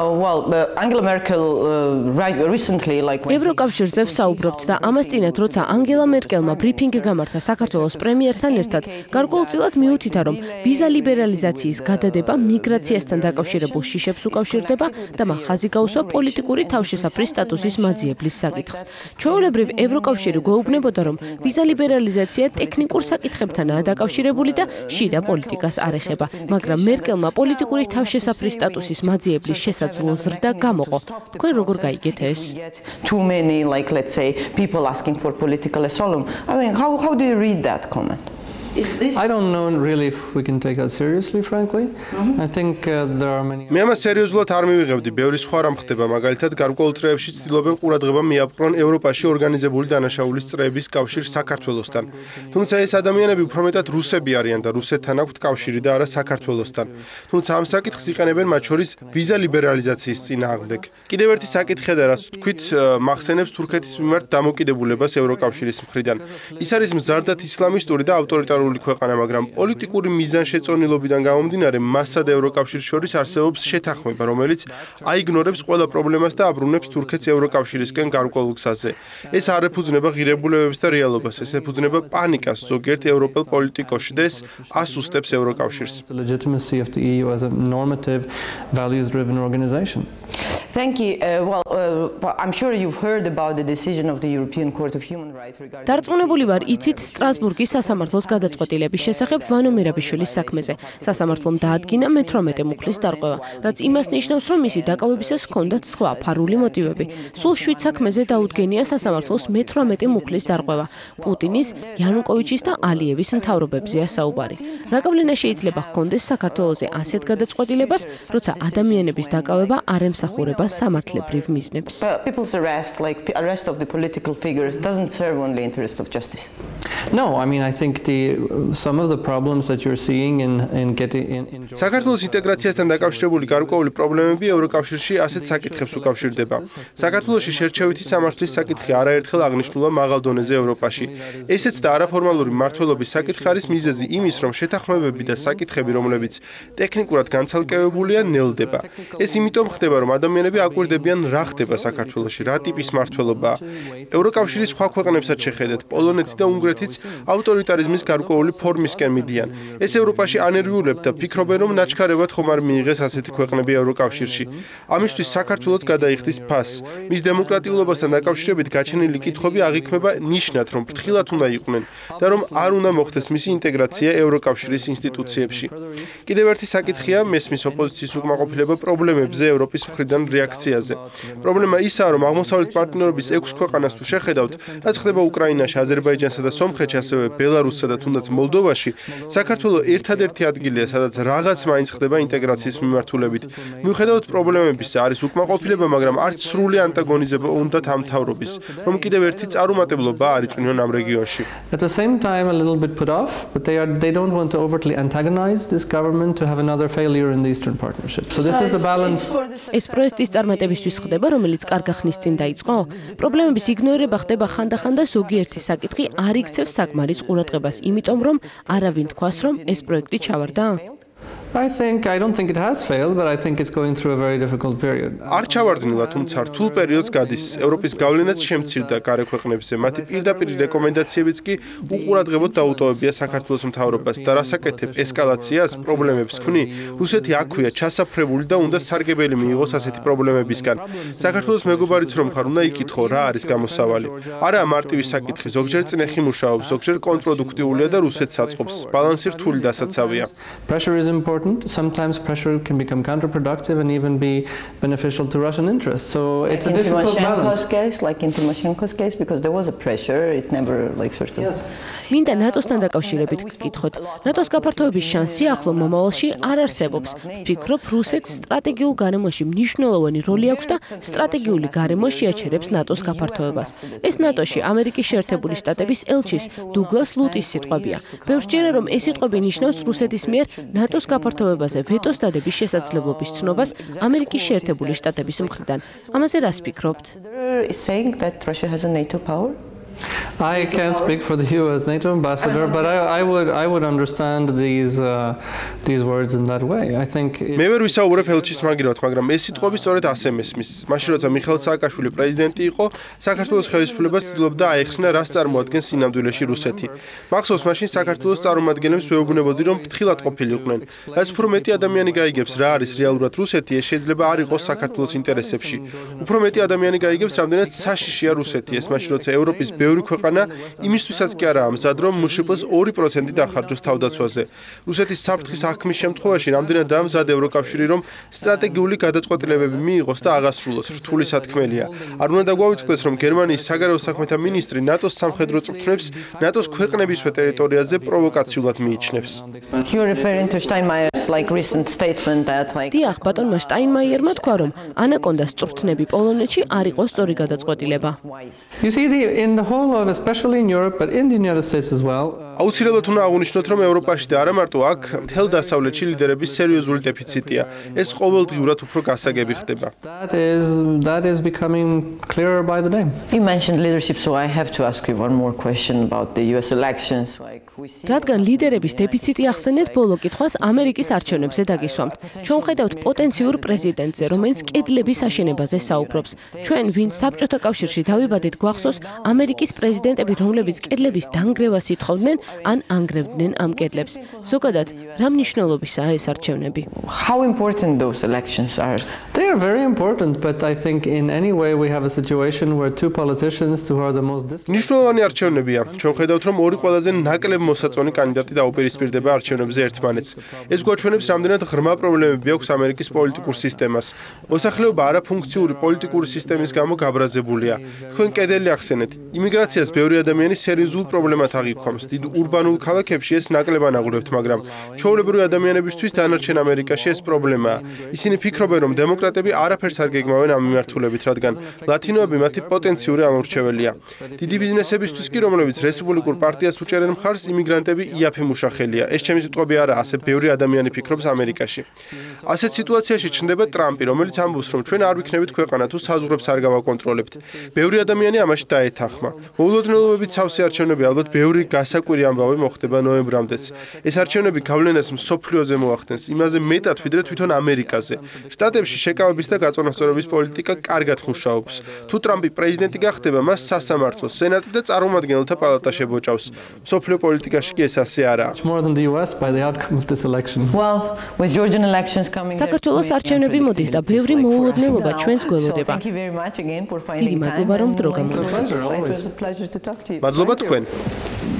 S8: Angela Merkel recently like
S5: ევროკავშირზე ვსაუბრობთ და ამასთანავე როცა ანგელა მერკელმა ბრიფინგი გამართა საქართველოს პრემიერთან ერთად, გარკვეულწილად მიუთითა, რომ ვიზა ლიბერალიზაციის გადადება მიგრაციასთან დაკავშირებულ შიშებს უკავშირდება დაუბრუნდება და მან ხაზი გაუსვა პოლიტიკური თავშესაფრის სტატუსის მაძიებლის საკითხს. ჩვეულებრივ ევროკავშირი გვეუბნებოდა, რომ ვიზა ლიბერალიზაცია ტექნიკურ საკითხებთანაა დაკავშირებული და შიდა პოლიტიკას არ ეხება, მაგრამ მერკელმა პოლიტიკური თავშესაფრის სტატუსის მაძიებლის შესაძლო ზრდა გამოყო. თქვენ როგორ გაიგეთ ეს?
S8: Too many, like let's say, people asking for political asylum. I mean, how do you read that comment?
S6: I don't know really if we can take that seriously, frankly. I think there are many.
S7: მე ამას სერიოზულად არ მივიღებდი. ბევრი სხვა რამ ხდება, მაგალითად, გარკვეულ წრეებში ცდილობენ ყურადღება მიაპყრონ ევროპაში ორგანიზებული დანაშაულის წრეების კავშირს საქართველოსთან. თუმცა ეს ადამიანები უფრო მეტად რუსები არიან და რუსეთთან აქვთ კავშირი და არა საქართველოსთან. თუმცა ამ საკითხს იყენებენ მათ შორის ვიზა ლიბერალიზაციის წინააღმდეგ. კიდევ ერთი საკითხია და რაც თქვით, მახსენებს თურქეთის მიმართ დამოკიდებულებას ევროკავშირის მხრიდან. ის არის მზარდად ისლამისტური და ავტორიტარული ქვეყანა, მაგრამ პოლიტიკური მიზანშეწონილობიდან გამომდინარე მასსა და ევროკავშირის შორის არსებობს შეთანხმება, რომელიც აიგნორებს ყველა პრობლემას და აბრუნებს თურქეთს ევროკავშირისკენ გარკვეულ გზაზე. ეს არ ეფუძნება ღირებულებებს და რეალობას, ეს ეფუძნება პანიკას ზოგიერთ ევროპელ პოლიტიკოში და ეს ასუსტებს ევროკავშირს.
S6: The legitimacy of the EU as a normative, values-driven organization.
S8: Thank you. I'm sure you've heard about the decision of the European Court of Human Rights regarding.
S5: დარწმუნებული ვარ, იცით სტრასბურგის სასამართლოს გადაწყვეტილების შესახებ ვანო მირაბიშვილის საქმეზე. სასამართლომ დაადგინა მე-18 მუხლის დარღვევა, რაც იმას ნიშნავს, რომ მისი დაკავებისას ჰქონდათ სხვა ფარული მოტივები. სულ 7 საქმეზე დაუდგენია სასამართლოს მე-18 მუხლის დარღვევა. პუტინის, იანუკოვიჩის და ალიევის მთავრობებზეა საუბარი. რა გავლენა შეიძლება ჰქონდეს საქართველოზე ასეთ გადაწყვეტილებას, როცა ადამიანების დაკავება არ ემსახურება სამართლებრივ მიზნებს?
S8: People's arrest, like arrest of the political figures, doesn't serve only the interest of justice.
S6: No, I mean I think some of the problems that you're seeing in getting in
S7: საქართველოს ინტეგრაციასთან დაკავშირებული გარკვეული პრობლემები ევროკავშირში ასეთ საკითხებს უკავშირდება. საქართველოში შერჩევითი სამართლის საკითხი არაერთხელ აღნიშნულა მაღალ დონეზე ევროპაში. ესეც და არაფორმალური მმართველობის საკითხი არის მიზეზი იმის, რომ შეთანხმებები და საკითხები, რომლებიც ტექნიკურად განცალკევებულია, ნელდება. ეს იმიტომ ხდება, რომ ადამიანები აკვირდებიან, რა ხდება საქართველოში, რა ტიპის მმართველობაა. ევროკავშირის სხვა ქვეყნებსაც შეხედეთ, პოლონეთი და უნგრეთიც ავტორიტარიზმის გარკვეული ფორმისკენ მიდიან. ეს ევროპაში ანერვიულებთ და ფიქრობენ, რომ ნაჩქარებად ხომ არ მიიღეს ასეთი ქვეყნები ევროკავშირში. ამისთვის საქართველოს გადაიხდის ფასს. მის დემოკრატიულობასთან დაკავშირებით გაჩენილი კითხვები აღიქმება ნიშნად, რომ ფრთხილად უნდა იყვნენ და რომ არ უნდა მოხდეს მისი ინტეგრაცია ევროკავშირის ინსტიტუციებში. კიდევ ერთი საკითხია მესმის ოპოზიციის უკმაყოფილება პრობლემებზე ევროპის მხრიდან რეაქციაზე. პრობლემა ისაა, რომ აღმოსავლეთ პარტნიორობის 6 ქვეყანას თუ შეხედავთ, რაც ხდება უკრაინაში, აზერბაიჯანსა და სომხეთში, ასევე ბელარუსსა და თუნდაც მოლდოვაში, საქართველოს ერთადერთი ადგილია, სადაც რაღაც მაინც ხდება ინტეგრაციის მიმართულებით. მიუხედავად პრობლემებისა, არის უკმაყოფილება, მაგრამ არც სრული ანტაგონიზება უნდათ ამ მთავრობის, რომ კიდევ ერთი წარუმატებლობა არ იწვნონ ამ რეგიონში.
S6: At the same time a little bit put off, but they don't want to overtly antagonize this government to have another failure in the Eastern Partnership. So this is the balance.
S5: ეს პროექტის წარმატებისთვის ხდება, რომელიც კარგა ხნის წინ დაიწყო. პრობლემების იგნორება ხდება ხანდახან და ზოგიერთი საკითხი არ იქცევს საკმარის ყურადღებას, იმიტომ რომ არავინ თქვას, რომ ეს პროექტი ჩავარდა.
S6: I don't think it has failed, but I think it's going through a very difficult period.
S7: არ ჩავარდნილა, თუმცა რთულ პერიოდს გადის. ევროპის გავლენაც შემცირდა გარე ქვეყნებზე. მათი პირდაპირ რეკომენდაციებიც კი უყურადღებოდ დაუტოვებია საქართველოს მთავრობას და რასაკეთებ ესკალაციას, პრობლემებს ქმნი, რუსეთი აქვეა ჩასაფრებული და უნდა სარგებელი მიიღოს ასეთი პრობლემებისგან. საქართველოს მეგობარიც რომ ხარ, უნდა იკითხო, რა არის გამოსავალი. არაა მარტივი საკითხი, ზოგჯერ წნეხი მუშაობს, ზოგჯერ კონტრპროდუქტიულია და რუსეთს აწყობს. ბალანსი რთული დასაცავია.
S6: Pressure is important. Sometimes pressure can become counterproductive and even be beneficial to Russian interests. So it's a difficult balance.
S8: Like in Tymoshenko's case, because there was a pressure, it never like sort of.
S5: მინდა ნატოსთან დაკავშირებით გკითხოთ. ნატოს გაფართოების შანსი ახლო მომავალში არ არსებობს. ვფიქრობ, რუსეთს სტრატეგიულ გარემოში მნიშვნელოვანი როლი აქვს და სტრატეგიული გარემო შეაჩერებს ნატოს გაფართოებას. ეს ნატოში ამერიკის შეერთებული შტატების ელჩის დუგლას ლუტის სიტყვებია. ბევრჯერა რომ ეს სიტყვები ნიშნავს რუსეთის მიერ ნატოს გაფართოებაზე ვეტოს დადების შესაძლებლობის ცნობას ამერიკის შეერთებული შტატების მხრიდან. ამაზე რას ფიქრობთ?
S8: Is saying that Russia has a NATO power?
S6: I can't speak for the US NATO ambassador, but I would understand these words in that way. I think
S7: მე ვერ ვისაუბრებ ელჩის მაგირავთ, მაგრამ ეს სიტყვები სწორედ ასე მესმის. მაშინ როცა მიხეილ სააკაშვილი პრეზიდენტი იყო, საქართველოს ხელისუფლებას ცდილობდა აეხსნა რას წარმოადგენს სინამდვილეში რუსეთი. მახსოვს მაშინ საქართველოს წარმომადგენლებს ვეუბნებოდი, რომ ფრთხილად ყოფილიყვნენ. რაც უფრო მეტი ადამიანი გაიგებს რა არის რეალურად რუსეთი, ეს შეიძლება არ იყოს საქართველოს ინტერესებში. უფრო მეტი ადამიანი გაიგებს, რამდენად საშიშია რუსეთი, ეს მაშინ როცა ევროპის ბევრი ქვეყანა იმისთვისაც კი არაა მზად, რომ მშპ-ს 2% დახარჯოს თავდაცვაზე. რუსეთის საფრთხის აღქმის შემთხვევაში რამდენად დამზად ევროკავშირი, რომ სტრატეგიული გადაწყვეტილებები მიიღოს და აღასრულოს, რთული სათქმელია. არ უნდა დაგვაუწყდეს, რომ გერმანიის საგარეო საქმეთა მინისტრი ნატოს სამხედრო წვრთნებს ნატოს ქვეყნებისვე ტერიტორიაზე პროვოკაციულად მიიჩნევს.
S8: You're referring to Steinmeier's recent statement that
S5: დიახ, ბატონმა შტაინმაიერმა თქვა, რომ ანაკონდას წვრთნები პოლონეთში არ იყო სწორი გადაწყვეტილება.
S6: You see, in the whole of, especially in Europe, but in the United States as well.
S7: აუცილებლად უნდა აღვნიშნოთ, რომ ევროპაში და არა მარტო აქ, მთელ დასავლეთში ლიდერების სერიოზული დეფიციტია. ეს ყოველდღიურად უფრო გასაგები ხდება.
S6: That is becoming clearer by the day.
S8: You mentioned leadership, so I have to ask you one more question about the US elections.
S5: რადგან ლიდერების დეფიციტი ახსენეთ, ბოლო კითხვას ამერიკის არჩევნებზე დაგისვამთ. ჩვენ ვხედავთ პოტენციურ პრეზიდენტზე, რომელიც კედლების აშენებაზე საუბრობს. ჩვენ, ვინც საბჭოთა კავშირში დავიბადეთ, გვახსოვს ამერიკის პრეზიდენტები, რომლებიც კედლების დანგრევას ითხოვდნენ, ან ანგრევდნენ ამ კედლებს. ზოგადად, რა მნიშვნელობისაა ეს არჩევნები?
S8: How important those elections are?
S6: They are very important, but I think in any way we have a situation where two politicians who are the most
S7: მნიშვნელოვანი არჩევნებია. ჩვენ ხედავთ, რომ ორი ყველაზე ნაკლებ მოსაწონი კანდიდატი დაუპირისპირდება არჩევნებზე ერთმანეთს. ეს გვაჩვენებს, რამდენად ღრმა პრობლემები აქვს ამერიკის პოლიტიკურ სისტემას. მოსახლეობა არაფუნქციური პოლიტიკური სისტემის გამო გაბრაზებულია. თქვენ კედელი ახსენეთ. იმიგრაციას ბევრი ადამიანი სერიოზულ პრობლემად აღიქვამს. დიდ ურბანულ ქალაქებში ეს ნაკლებ ანაღურებთ, მაგრამ ჩვეულებრივი ადამიანებისთვის დანარჩენ ამერიკაში ეს პრობლემაა. ისინი ფიქრობენ, რომ დემოკრატები არაფერს არ გეგმავენ ამ მიმართულებით, რადგან ლათინოები მათი პოტენციური ამორჩეველია. დიდი ბიზნესებისთვის კი, რომლებიც რესპუბლიკურ პარტიას უჭერენ მხარს, იმიგრანტები იაფი მუშახელია. ეს ჩემი სიტყვები არა, ასე ბევრი ადამიანი ფიქრობს ამერიკაში. ასეთ სიტუაციაში ჩნდება ტრამპი, რომელიც ამბობს, რომ ჩვენ არ ვიქნებით ქვეყანა თუ საზღვრებს არ გავაკონტროლებთ. ბევრი ადამიანი ამაში დაეთანხმა. მოულოდნელობებით სავსე არჩევნები ალბათ ბევრი გასაკვირი ამბავი მოხდება ნოემბრამდეც. ეს არჩევნები გავლენას მსოფლიოზე მოახდენს, იმაზე მეტად ვიდრე თვითონ ამერიკაზე. შტატებში შეკავების და გაწონასწორების პოლიტიკა კარგად მუშაობს. თუ ტრამპი პრეზიდენტი გახდება, მას სასამართლო, სენატი და წარმომადგენელთა პალატა შებოჭავს. მსოფლიო პოლიტიკაში კი ეს ასე არაა.
S6: more than the US by the outcome of this election.
S8: Well, with Georgian elections coming.
S5: საქართველოს არჩევნები მოდის და ბევრი მოულოდნელობა ჩვენს გველოდება.
S8: Thank you very much again for finding time.
S5: დიდი მადლობა, რომ დრო გამოგვიყვანთ.
S8: It was a pleasure to talk to you.
S7: მადლობა თქვენ.